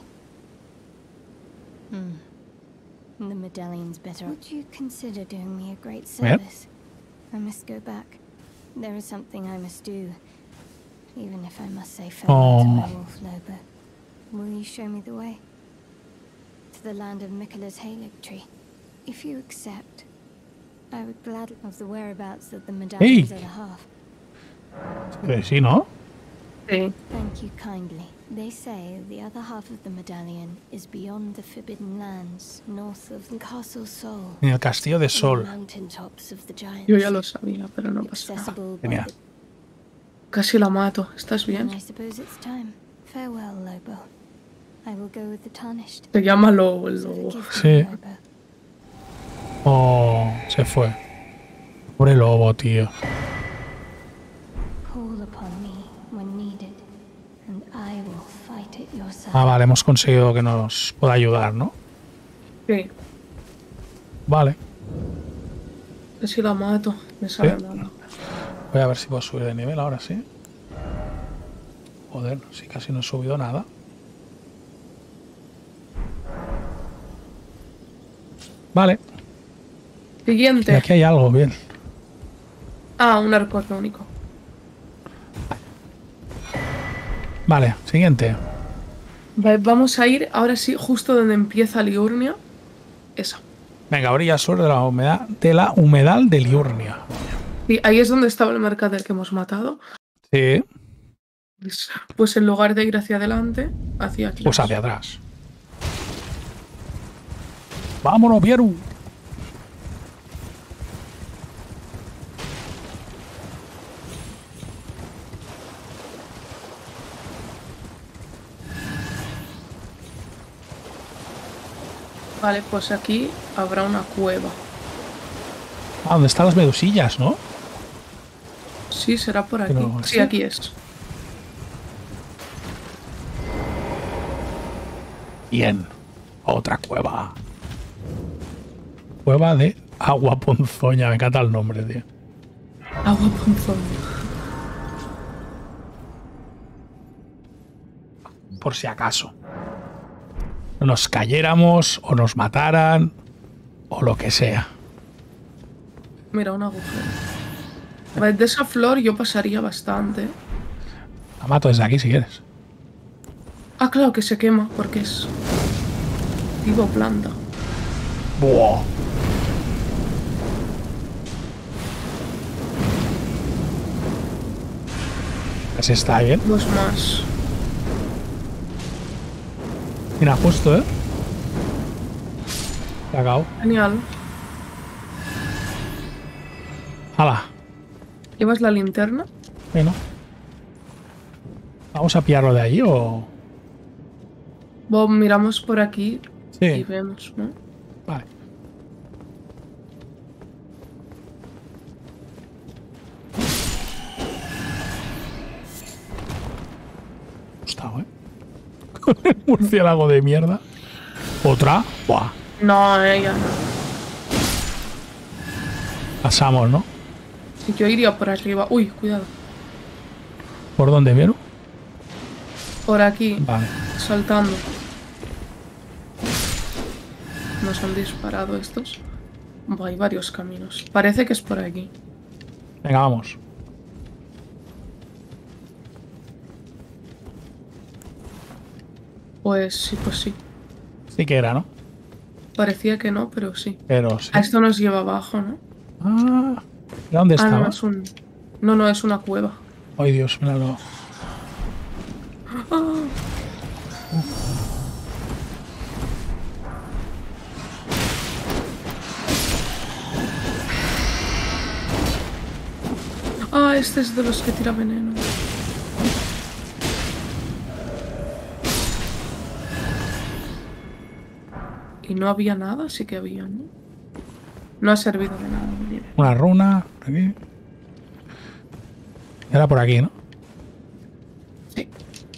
Hmm. The medallion's better. Would you consider doing me a great service? Yep. I must go back. There is something I must do, even if I must say farewell oh. to my wolf Lobo. Will you show me the way? To the land of Miquella's Halig tree. If you accept, I would gladly of the whereabouts of the medallion's hey. other half. Eh, sí, ¿no? Sí. Thank you kindly. They say the other half of the medallion is beyond the Forbidden Lands, north of the Castle Sol. En el Castillo de Sol. Yo ya lo sabía, pero no pasa nada. Genial. Casi la mato. ¿Estás bien? Se llama Lobo el lobo. Sí. Oh, se fue. Pobre lobo, tío. Ah, vale, hemos conseguido que nos pueda ayudar, ¿no? Sí. Vale. Casi la mato. Me sabe ¿Sí? mal. Voy a ver si puedo subir de nivel ahora sí. Joder, sí, casi no he subido nada. Vale. Siguiente. Y aquí hay algo, bien. Ah, un arco único. Vale, siguiente. Vale, vamos a ir ahora sí, justo donde empieza Liurnia. Esa. Venga, orilla sur de la humedad de la humedal de Liurnia. Y ahí es donde estaba el mercader que hemos matado. Sí. Pues, pues en lugar de ir hacia adelante, hacia aquí. Pues hacia atrás. Vámonos, Pieru. Vale, pues aquí habrá una cueva. Ah, ¿dónde están las medusillas, no? Sí, será por aquí. Pero, sí, ¿sí? aquí es. Bien. Otra cueva. Cueva de agua ponzoña. Me encanta el nombre, tío. Agua ponzoña. Por si acaso. No nos cayéramos o nos mataran o lo que sea. Mira, un agujero. Vale, de esa flor yo pasaría bastante. La mato desde aquí si quieres. Ah, claro que se quema porque es tipo planta. Buah. Así está bien. Dos más. Mira, justo, ¿eh? Cagao. Genial. ¡Hala! ¿Llevas la linterna? Bueno. ¿Vamos a pillarlo de allí o...? Bob, miramos por aquí Sí. y vemos, ¿no? Vale. Gustavo, ¿eh? Con el murciélago de mierda. Otra. Buah. No, ella no. Pasamos, ¿no? Sí, yo iría por arriba. Uy, cuidado. ¿Por dónde vieron? Por aquí, Vale. saltando. Nos han disparado estos. Buah, hay varios caminos. Parece que es por aquí. Venga, vamos. Pues sí, pues sí. Sí que era, ¿no? Parecía que no, pero sí. Pero sí. A esto nos lleva abajo, ¿no? Ah, ¿y dónde Ah, no, estaba? es un... No, no, es una cueva. Ay, Dios, míralo. Ah, Ah, este es de los que tira veneno. Y no había nada, sí que había, ¿no? No ha servido de nada. Bien. Una runa, por aquí. Era por aquí, ¿no? Sí.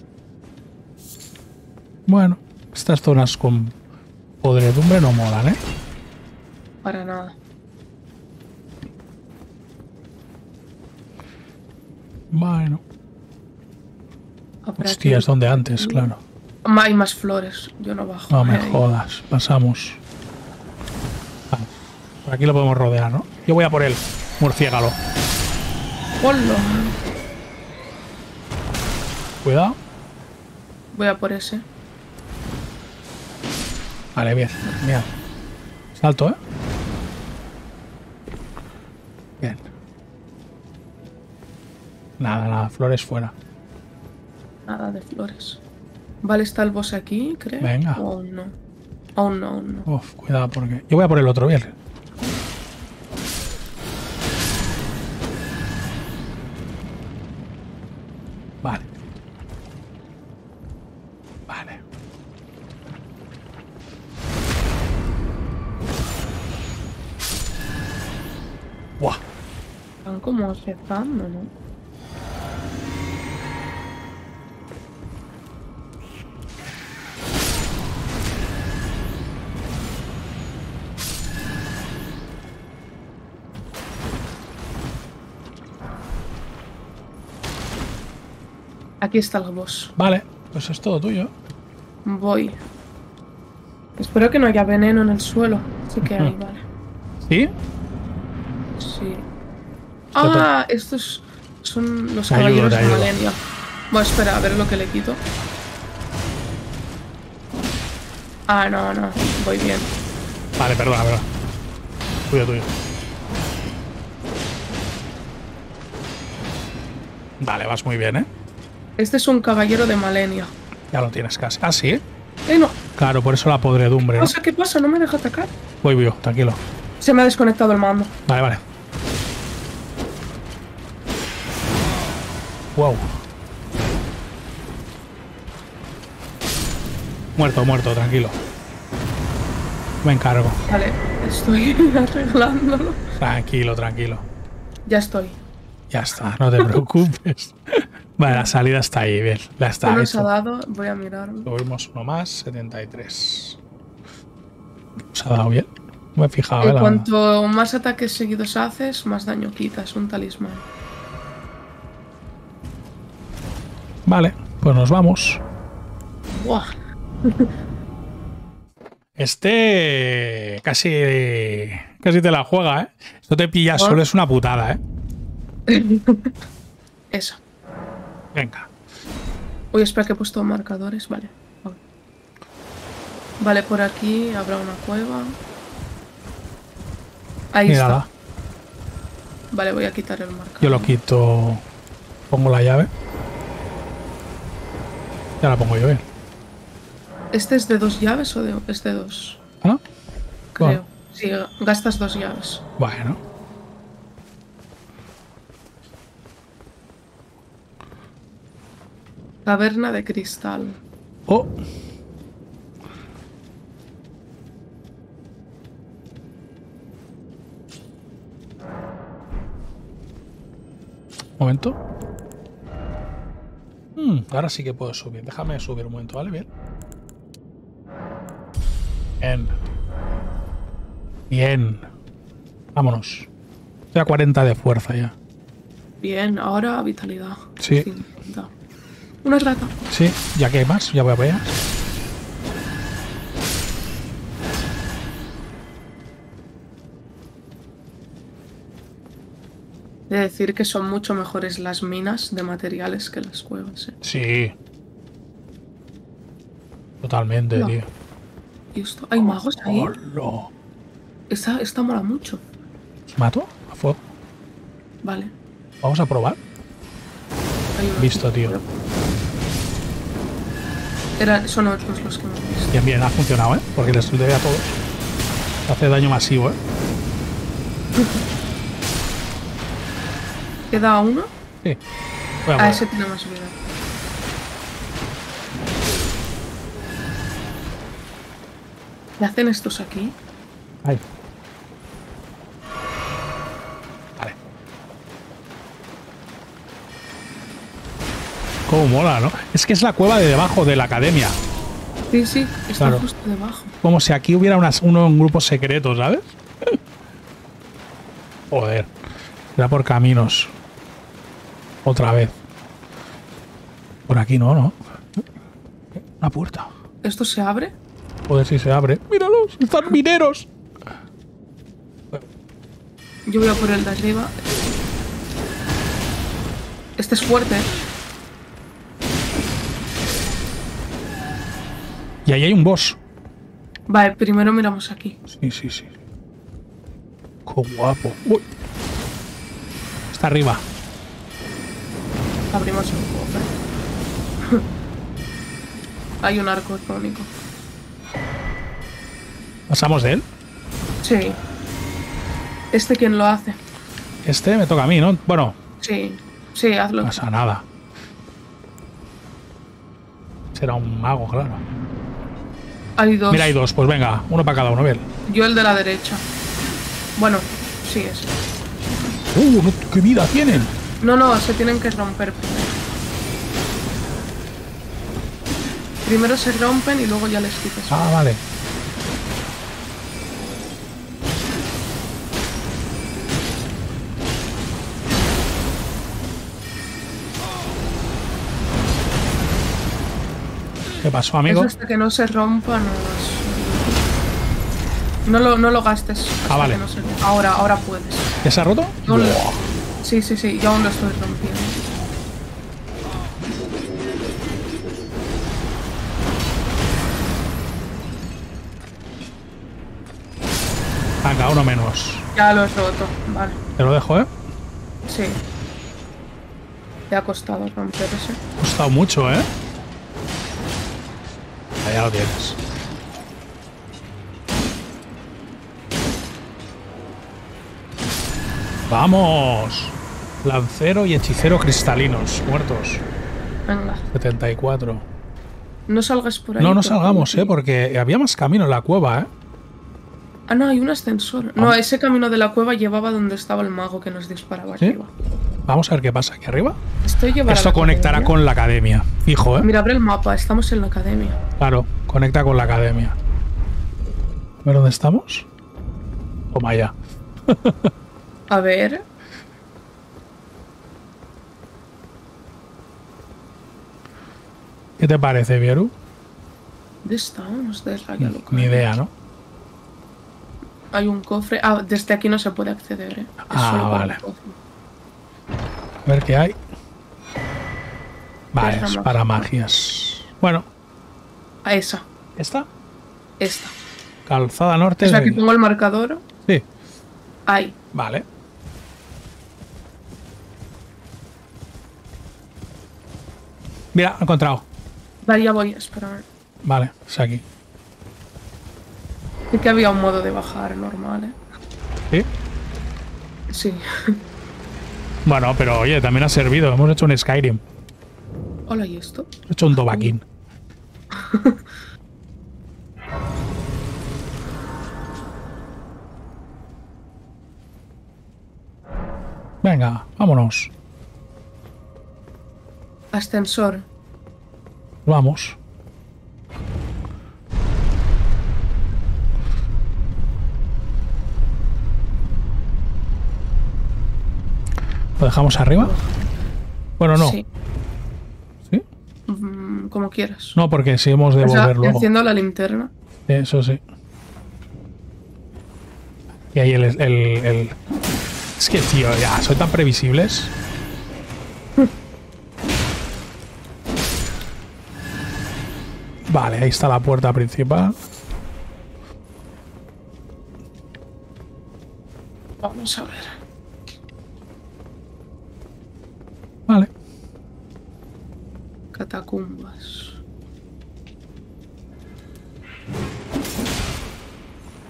Bueno, estas zonas con podredumbre no molan, ¿eh? Para nada. Bueno. Habrá Hostia, que- es donde antes, claro. Ma- Hay más flores. Yo no bajo. No me Ahí. jodas, pasamos. Vale. Por aquí lo podemos rodear, ¿no? Yo voy a por él, murciégalo. Ponlo. Cuidado. Voy a por ese. Vale, bien. Mira. Salto, ¿eh? Bien. Nada, nada. Flores fuera. Nada de flores. Vale, está el boss aquí, creo. Venga. O aún no. Aún no, aún no. Uf, cuidado porque... Yo voy a por el otro, bien. Vale. Vale. Buah. Están como rezando, ¿no? Aquí está el boss. Vale, pues es todo tuyo. Voy. Espero que no haya veneno en el suelo. Sí que hay, Ujú. vale. ¿Sí? Sí. Ah, estos son los Te ayudo, caballeros te de ayudo. Malenia. Bueno, espera, a ver lo que le quito. Ah, no, no. Voy bien. Vale, perdona, perdona. Tuyo, tuyo. Vale, vas muy bien, ¿eh? Este es un caballero de Malenia. Ya lo tienes casi. Ah, sí. Eh, no. Claro, por eso la podredumbre, No ¿no? sé qué pasa, no me deja atacar. Voy, voy, tranquilo. Se me ha desconectado el mando. Vale, vale. Wow. Muerto, muerto, tranquilo. Me encargo. Vale, estoy arreglándolo. Tranquilo, tranquilo. Ya estoy. Ya está, no te preocupes. Vale, la salida está ahí, bien. La ¿Qué está nos ha hecho. dado? Voy a mirarlo. Subimos uno más, setenta y tres. ¿Nos ha dado bien? No me he fijado, En ¿eh? La- cuanto más ataques seguidos haces, más daño quitas. Un talismán. Vale, pues nos vamos. Buah. Este casi casi te la juega, ¿eh? Esto te pilla Ah. solo, es una putada, ¿eh? Eso. Venga. Uy, espera que he puesto marcadores. Vale. Vale. Vale, por aquí habrá una cueva. Ahí Mírala. está. Vale, voy a quitar el marcador. Yo lo quito. Pongo la llave. Ya la pongo yo bien. ¿Este es de dos llaves o de, es de dos? ¿Ah? Creo. Bueno. Sí, gastas dos llaves. Bueno. Caverna de cristal. Oh. Momento. Mm, ahora sí que puedo subir. Déjame subir un momento, ¿vale? Bien. Bien. Bien. Vámonos. Estoy a cuarenta de fuerza ya. Bien, ahora vitalidad. Sí. cincuenta. Una rata. Sí, ya que hay más, ya voy a ver. De decir que son mucho mejores las minas de materiales que las cuevas. ¿eh? Sí. Totalmente, No. tío. ¿Y esto? ¿Hay magos ahí? Hola. Esta, esta mola mucho. ¿Os mato? A fuego. Vale. Vamos a probar. Hay uno Visto, aquí. tío. Era, son otros los que me han visto. Bien, bien, ha funcionado, ¿eh? Porque les doy a todos. Hace daño masivo, ¿eh? ¿Queda uno? Sí. Voy a Ah, mover. ese tiene más vida. ¿Qué hacen estos aquí? Ahí. Vale. Cómo mola, ¿no? Es que es la cueva de debajo de la academia. Sí, sí, está Claro. justo debajo. Como si aquí hubiera unas, uno, un grupo secreto, ¿sabes? Joder. Era por caminos. Otra vez. Por aquí no, ¿no? Una puerta. ¿Esto se abre? Joder, si se abre. ¡Míralos! ¡Están mineros! Yo voy a por el de arriba. Este es fuerte. Y ahí hay un boss. Vale, primero miramos aquí. Sí, sí, sí. ¡Qué guapo! Uy. Está arriba. Abrimos el cofre. Hay un arco icónico. ¿Pasamos de él? Sí. ¿Este quién lo hace? Este me toca a mí, ¿no? Bueno, Sí. Sí, hazlo. no pasa nada. Será un mago, claro. Hay dos. Mira, hay dos. Pues venga, uno para cada uno, bien. Yo el de la derecha. Bueno, sí, ese. ¡Uh! no- ¡Qué vida tienen! No, no, se tienen que romper primero. Primero se rompen y luego ya les quitas. Ah, vale. ¿Qué pasó, amigo? Eso hasta que no se rompa, no es- No lo, no lo gastes. Hasta Ah, vale. que no se rompa. Ahora, ahora puedes. ¿Ya se ha roto? Yo lo- Buah. Sí, sí, sí, yo aún lo estoy rompiendo. Venga, uno menos. Ya lo he roto, vale. Te lo dejo, ¿eh? Sí. Te ha costado romper ese. Ha costado mucho, ¿eh? Ah, ya lo tienes. ¡Vamos! Lancero y hechicero cristalinos, muertos. Venga, setenta y cuatro. no salgas por ahí. No, no porque- salgamos, ¿eh? Porque había más camino en la cueva, ¿eh? Ah, no, hay un ascensor. No, ese camino de la cueva llevaba donde estaba el mago que nos disparaba ¿Sí? arriba. Vamos a ver qué pasa aquí arriba. Estoy llevando. Esto conectará con la academia. Fijo, ¿eh? Mira, abre el mapa, estamos en la academia. Claro, conecta con la academia. A ver dónde estamos. Toma ya. A ver. ¿Qué te parece, Vieru? ¿Dónde estamos? De raya local. Ni idea, ¿no? Hay un cofre. Ah, desde aquí no se puede acceder, ¿eh? Es Ah, solo por vale. el cofre. A ver qué hay. Vale, Esa es magia. para magias. Bueno, A esa. ¿esta? Esta. Calzada norte. Es la que de- pongo el marcador. Sí, Ahí. vale. Mira, he encontrado. Vale, ya voy, espérame. Vale, es aquí. Sí que había un modo de bajar normal, ¿eh? ¿Sí? Sí. Bueno, pero oye, también ha servido. Hemos hecho un Skyrim. Hola, ¿y esto? Hemos hecho un Dovahkiin. Venga, vámonos. Ascensor. Vamos. ¿Lo dejamos arriba? Bueno, no. Sí. ¿Sí? Mm, como quieras. No, porque si hemos de O sea, volver luego. enciendo la linterna. Eso sí. Y ahí el, el, el- Es que, tío, ya, soy tan previsibles. Vale, ahí está la puerta principal. Vamos a ver. Vale. Catacumbas.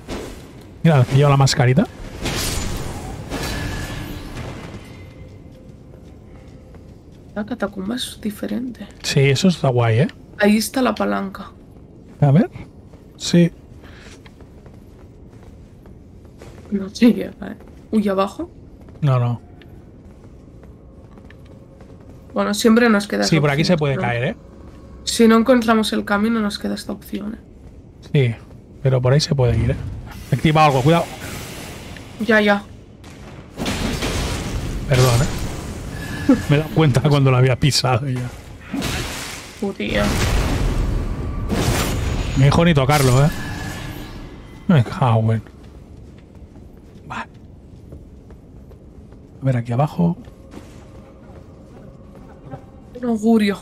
Mira, que lleva la mascarita. La catacumba es diferente. Sí, eso está guay, ¿eh? Ahí está la palanca. A ver. Sí. No se llega, ¿eh? Uy, abajo. No, no. Bueno, siempre nos queda. Sí, por aquí se puede ¿no? caer, ¿eh? Si no encontramos el camino, nos queda esta opción. ¿eh? Sí, pero por ahí se puede ir, ¿eh? He activado algo, cuidado. Ya, ya. Perdón, ¿eh? Me he dado cuenta cuando lo había pisado ya. Putía. Mejor ni tocarlo, ¿eh? Me cago en. Vale. A ver, aquí abajo. Un augurio.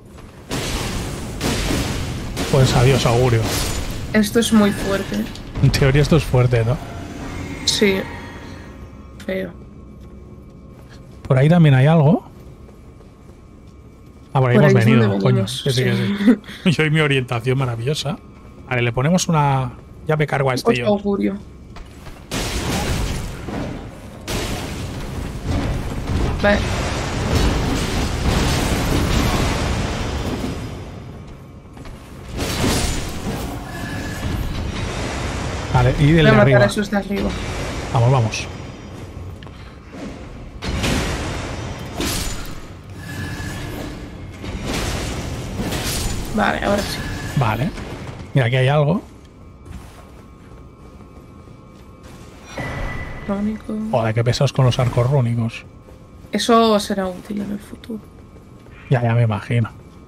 Pues adiós, augurio. Esto es muy fuerte. ¿eh? En teoría esto es fuerte, ¿no? Sí. Feo. Por ahí también hay algo. Ah, por ahí Por hemos ahí es venido, donde coño. venimos, Que sí, que sí. sí. Yo y mi orientación maravillosa. Vale, le ponemos una... Ya me cargo a este Otro yo. augurio. Vale. Vale, y del Voy de a matar arriba. a esos de arriba. Vamos, vamos. Vale, ahora sí. Vale. Mira, aquí hay algo. Rónico. Joder, qué pesados con los arcos rúnicos. Eso será útil en el futuro. Ya, ya me imagino.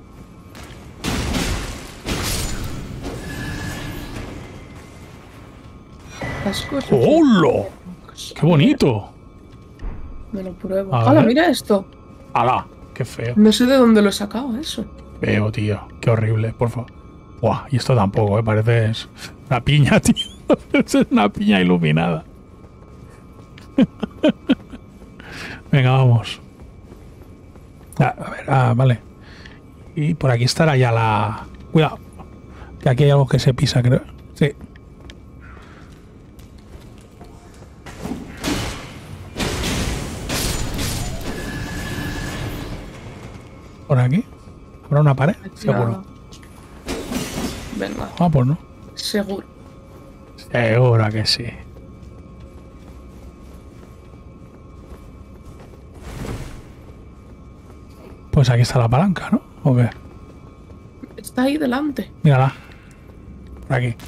Cascos. ¡Hola! ¡Qué bonito! Me lo pruebo. A ¡Hala, ver. mira esto! ¡Hala! ¡Qué feo! No sé de dónde lo he sacado eso. Feo, tío. Qué horrible, por favor. Buah, y esto tampoco, ¿eh? Parece una piña, tío. Es una piña iluminada. Venga, vamos. Ah, a ver, ah, vale. Y por aquí estará ya la... Cuidado. Que aquí hay algo que se pisa, creo. Sí. Por aquí. ¿Habrá una pared? Seguro. Venga, Ah, pues no. seguro. Seguro que sí. Pues aquí está la palanca, ¿no? ¿O qué? Está ahí delante. Mírala. Por aquí.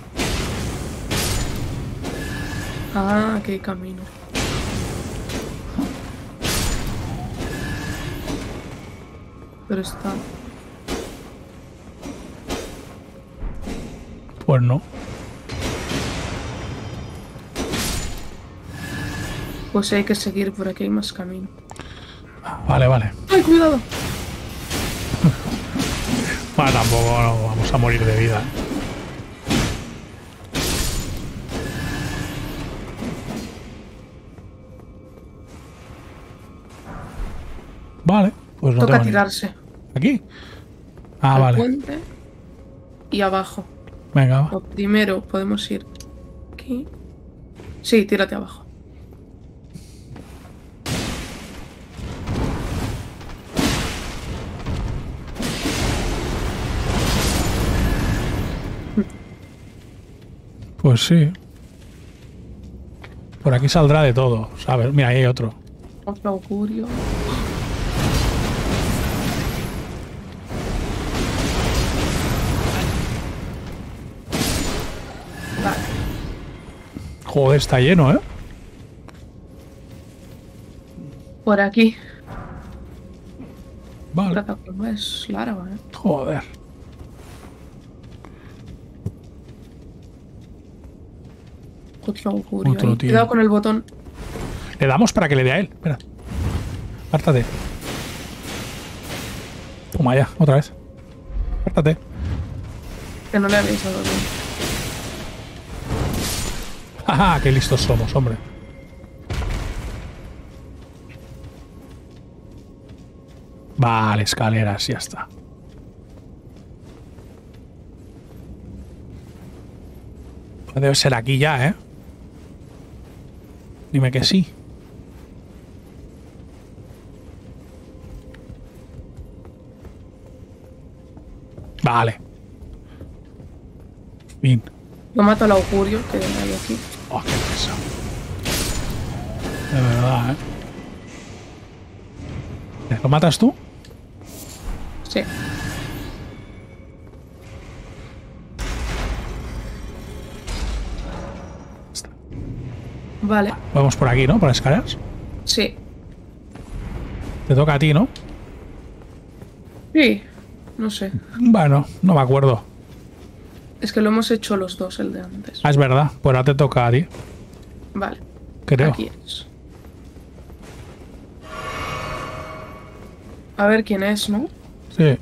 Ah, qué camino. Pero está. Pues no. Pues hay que seguir por aquí, hay más camino. Vale, vale. ¡Ay, cuidado! Bueno, tampoco no vamos a morir de vida. Vale, pues no Toca tengo ni- tirarse. ¿Aquí? Ah, al vale. puente y abajo. Venga, va. O primero podemos ir aquí. Sí, tírate abajo. Pues sí. Por aquí saldrá de todo, ¿sabes? Mira, ahí hay otro. Otro augurio. Vale. Joder, está lleno, ¿eh? Por aquí. Vale. La catacumba es larga, ¿eh? Joder. Otro augurio. Otro, ahí. tío. Cuidado con el botón. Le damos para que le dé a él. Espera. Apártate. Toma ya, otra vez. Apártate. Que no le habéis dado bien. ¡Ajá! ¡Qué listos somos, hombre! Vale, escaleras, ya está. Pues debe ser aquí ya, ¿eh? Dime que sí. Vale. Fin. Lo mato al augurio que hay aquí. Oh, qué pesado. De verdad, ¿eh? ¿Lo matas tú? Sí. Vale. Vamos por aquí, ¿no? Por las escaleras. Sí. Te toca a ti, ¿no? Sí. No sé. Bueno, no me acuerdo. Es que lo hemos hecho los dos, el de antes. Ah, es verdad. Pues ahora te toca a ti. Vale. Creo. Aquí es. A ver quién es, ¿no? Sí.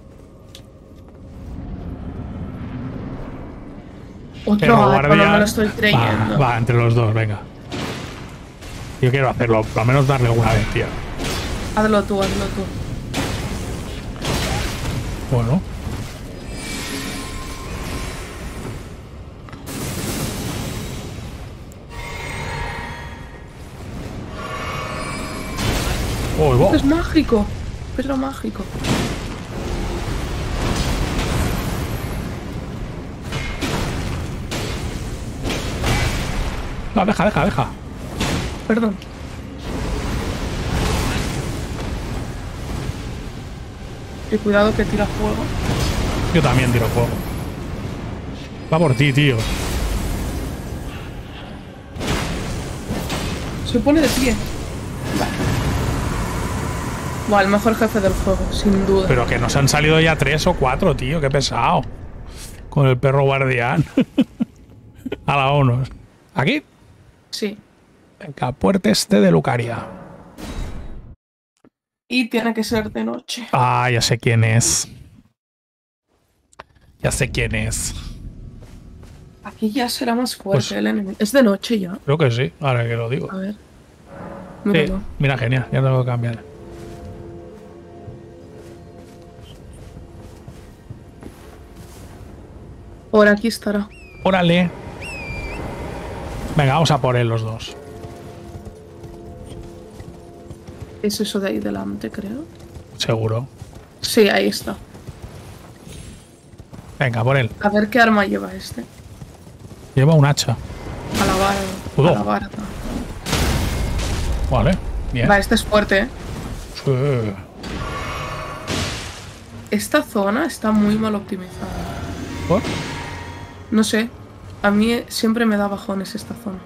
Otro Pero gato, guardia... no me lo estoy creyendo. Va, va, entre los dos, venga. Yo quiero hacerlo, por lo menos darle alguna vez, tío. Hazlo tú, hazlo tú. Bueno. Oh, oh. Es mágico. Pedro mágico. No, deja, deja, deja. Perdón. Y cuidado que tira fuego. Yo también tiro fuego. Va por ti, tío. Se pone de pie. Vale. Buah, el mejor jefe del juego, sin duda. Pero que nos han salido ya tres o cuatro, tío. Qué pesado. Con el perro guardián. A la ONU. ¿Aquí? Sí. Venga, puerta este de Lucaria. Y tiene que ser de noche. Ah, ya sé quién es. Ya sé quién es. Aquí ya será más fuerte Pues- el enemigo. Es de noche ya. Creo que sí, ahora que lo digo. A ver. Sí, Míralo. mira, genial. Ya tengo que cambiar. Por aquí estará. Órale. Venga, vamos a por él los dos. Es eso de ahí delante, creo. Seguro. Sí, ahí está. Venga, por él. A ver qué arma lleva este. Lleva un hacha. A la vara. Udo. A la vara. Vale. Bien. Va, este es fuerte, ¿eh? Sí. Esta zona está muy mal optimizada. ¿Por? No sé. A mí siempre me da bajones esta zona.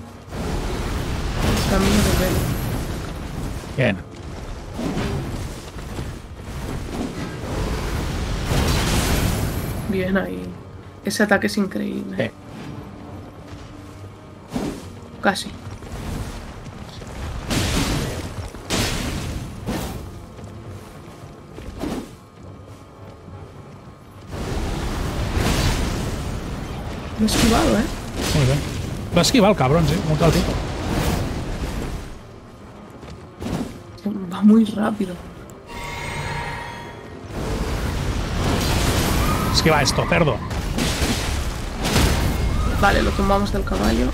Camino de velo. Bien. Bien ahí. Ese ataque es increíble. Sí. Casi. Lo he esquivado, ¿eh? Muy bien. Lo ha esquivado el cabrón, sí. Un tal tipo. Va muy rápido. Esquiva esto, cerdo. Vale, lo tumbamos del caballo.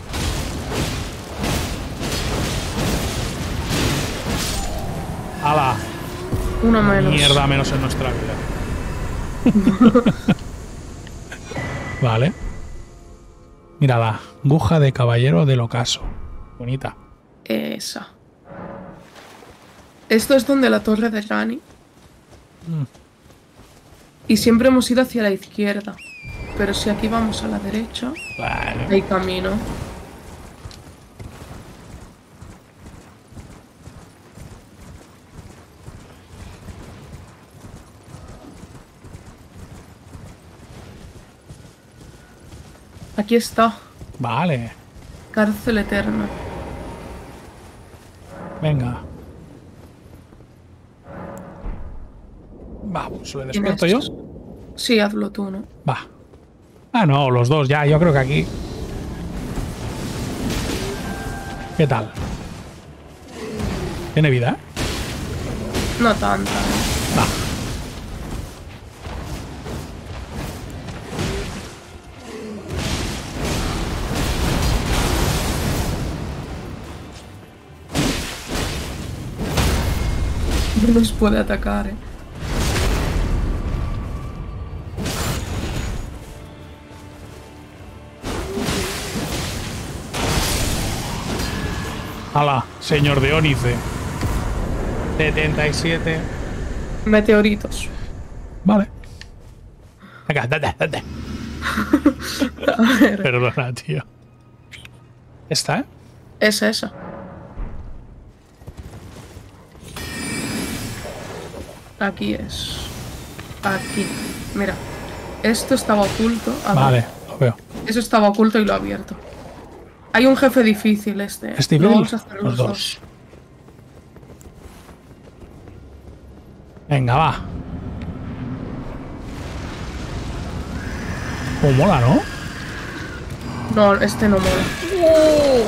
¡Hala! Uno menos. Mierda menos en nuestra vida. Vale. Mira la aguja de caballero del ocaso. Bonita. Esa. Esto es donde la torre de Rani. Mm. Y siempre hemos ido hacia la izquierda. Pero si aquí vamos a la derecha, Vale. hay camino. Aquí está. Vale. Cárcel eterna. Venga. Vamos, ¿le ¿Quién despierto es? yo? Sí, hazlo tú, ¿no? Va. Ah, no, los dos ya. Yo creo que aquí... ¿Qué tal? ¿Tiene vida? ¿Eh? No tanta. ¿eh? Va. No nos puede atacar, ¿eh? Hala, señor de Ónice. setenta y siete. Meteoritos. Vale. Venga, date, date. A ver. Perdona, tío. ¿Esta, eh? Esa, esa. Aquí es. Aquí. Mira. Esto estaba oculto. A Vale, ver. lo veo. Eso estaba oculto y lo he abierto. Hay un jefe difícil este. ¿Es difícil? Lo vamos a hacer Los los dos. dos. Venga, va. Oh, mola, ¿no? No, este no mola.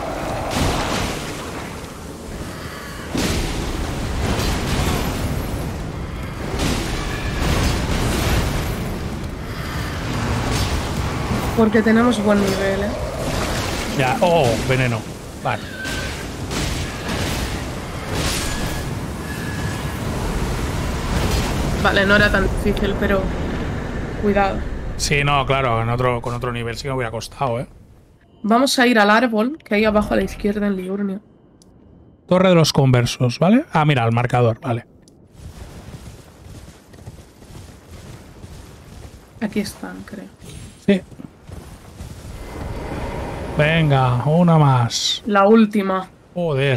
Porque tenemos buen nivel, ¿eh? Ya. Oh, veneno. Vale. Vale, no era tan difícil, pero... Cuidado. Sí, no, claro, en otro, con otro nivel sí que me hubiera costado, ¿eh? Vamos a ir al árbol que hay abajo a la izquierda en Liurnia. Torre de los Conversos, ¿vale? Ah, mira, el marcador, vale. Aquí están, creo. Sí. Venga, una más. La última. Joder.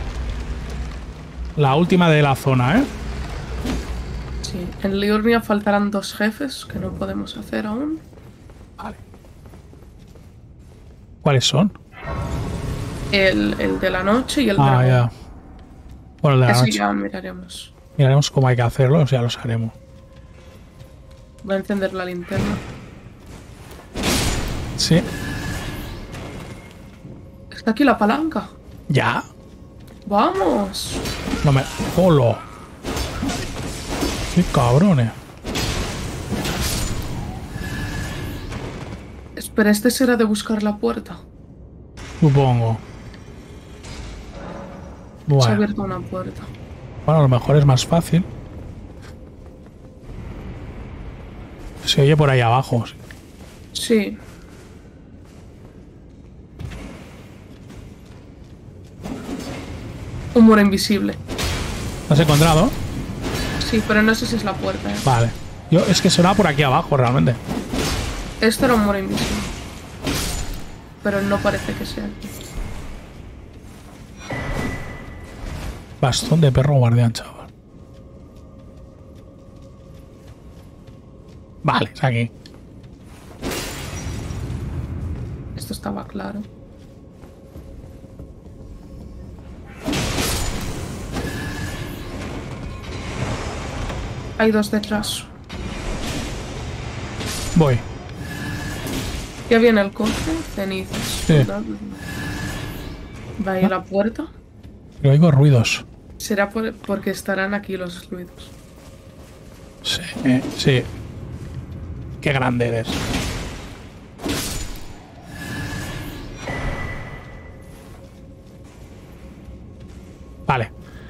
La última de la zona, ¿eh? Sí. En Liurnia faltarán dos jefes que no podemos hacer aún. Vale. ¿Cuáles son? El, el de la noche y el Ah, dragón. ya. Bueno, el de la Eso noche. ya miraremos. Miraremos cómo hay que hacerlo, o sea, los haremos. Voy a encender la linterna. Sí. Está aquí la palanca. Ya. ¡Vamos! No me... ¡Holo! ¡Qué cabrones! Espera, este será de buscar la puerta. Supongo. Se ha Bueno. abierto una puerta. Bueno, a lo mejor es más fácil. Se oye por ahí abajo. Sí. Un muro invisible. ¿Lo has encontrado? Sí, pero no sé si es la puerta, ¿eh? Vale. Yo, es que sonaba por aquí abajo, realmente. Esto era un muro invisible. Pero no parece que sea aquí. Bastón de perro guardián, chaval. Vale, es aquí. Esto estaba claro. Hay dos detrás. Voy. Ya viene el coche, cenizas. Sí. Va a ir a la puerta. Pero oigo ruidos. Será por- porque estarán aquí los ruidos. Sí, eh, sí. Qué grande eres. Vale.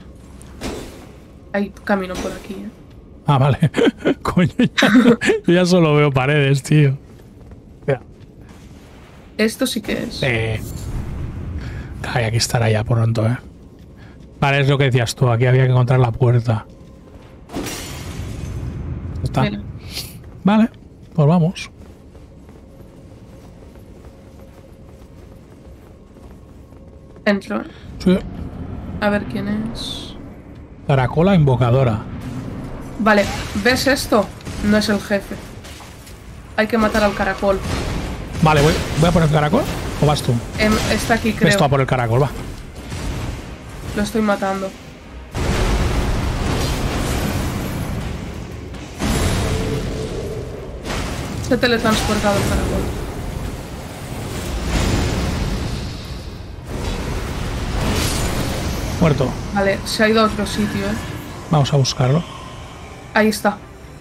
Hay camino por aquí, ¿eh? Ah, vale. Coño, ya, yo ya solo veo paredes, tío. Mira. Esto sí que es. Eh. Ay, aquí estará ya pronto, eh. Vale, es lo que decías tú. Aquí había que encontrar la puerta. Está. Mira, Vale, pues vamos. entro. ¿eh? Sí. A ver quién es. Caracola invocadora. Vale, ¿ves esto? No es el jefe. Hay que matar al caracol. Vale, voy, voy a por el caracol. ¿O vas tú? Em, está aquí, Ves tú a creo. por el caracol, va. Lo estoy matando. Se ha teletransportado el caracol. Muerto. Vale, se ha ido a otro sitio, ¿eh? Vamos a buscarlo. Ahí está.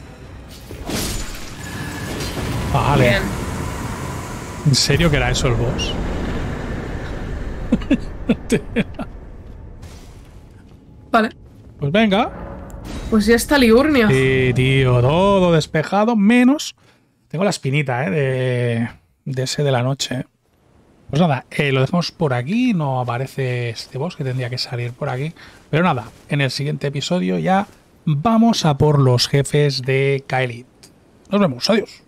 Vale. Bien. ¿En serio que era eso el boss? Vale. Pues venga. Pues ya está Liurnia. Sí, tío, todo despejado, menos... Tengo la espinita, ¿eh? De, de ese de la noche. ¿eh? Pues nada, eh, lo dejamos por aquí. No aparece este boss que tendría que salir por aquí. Pero nada, en el siguiente episodio ya vamos a por los jefes de Caelid. Nos vemos, adiós.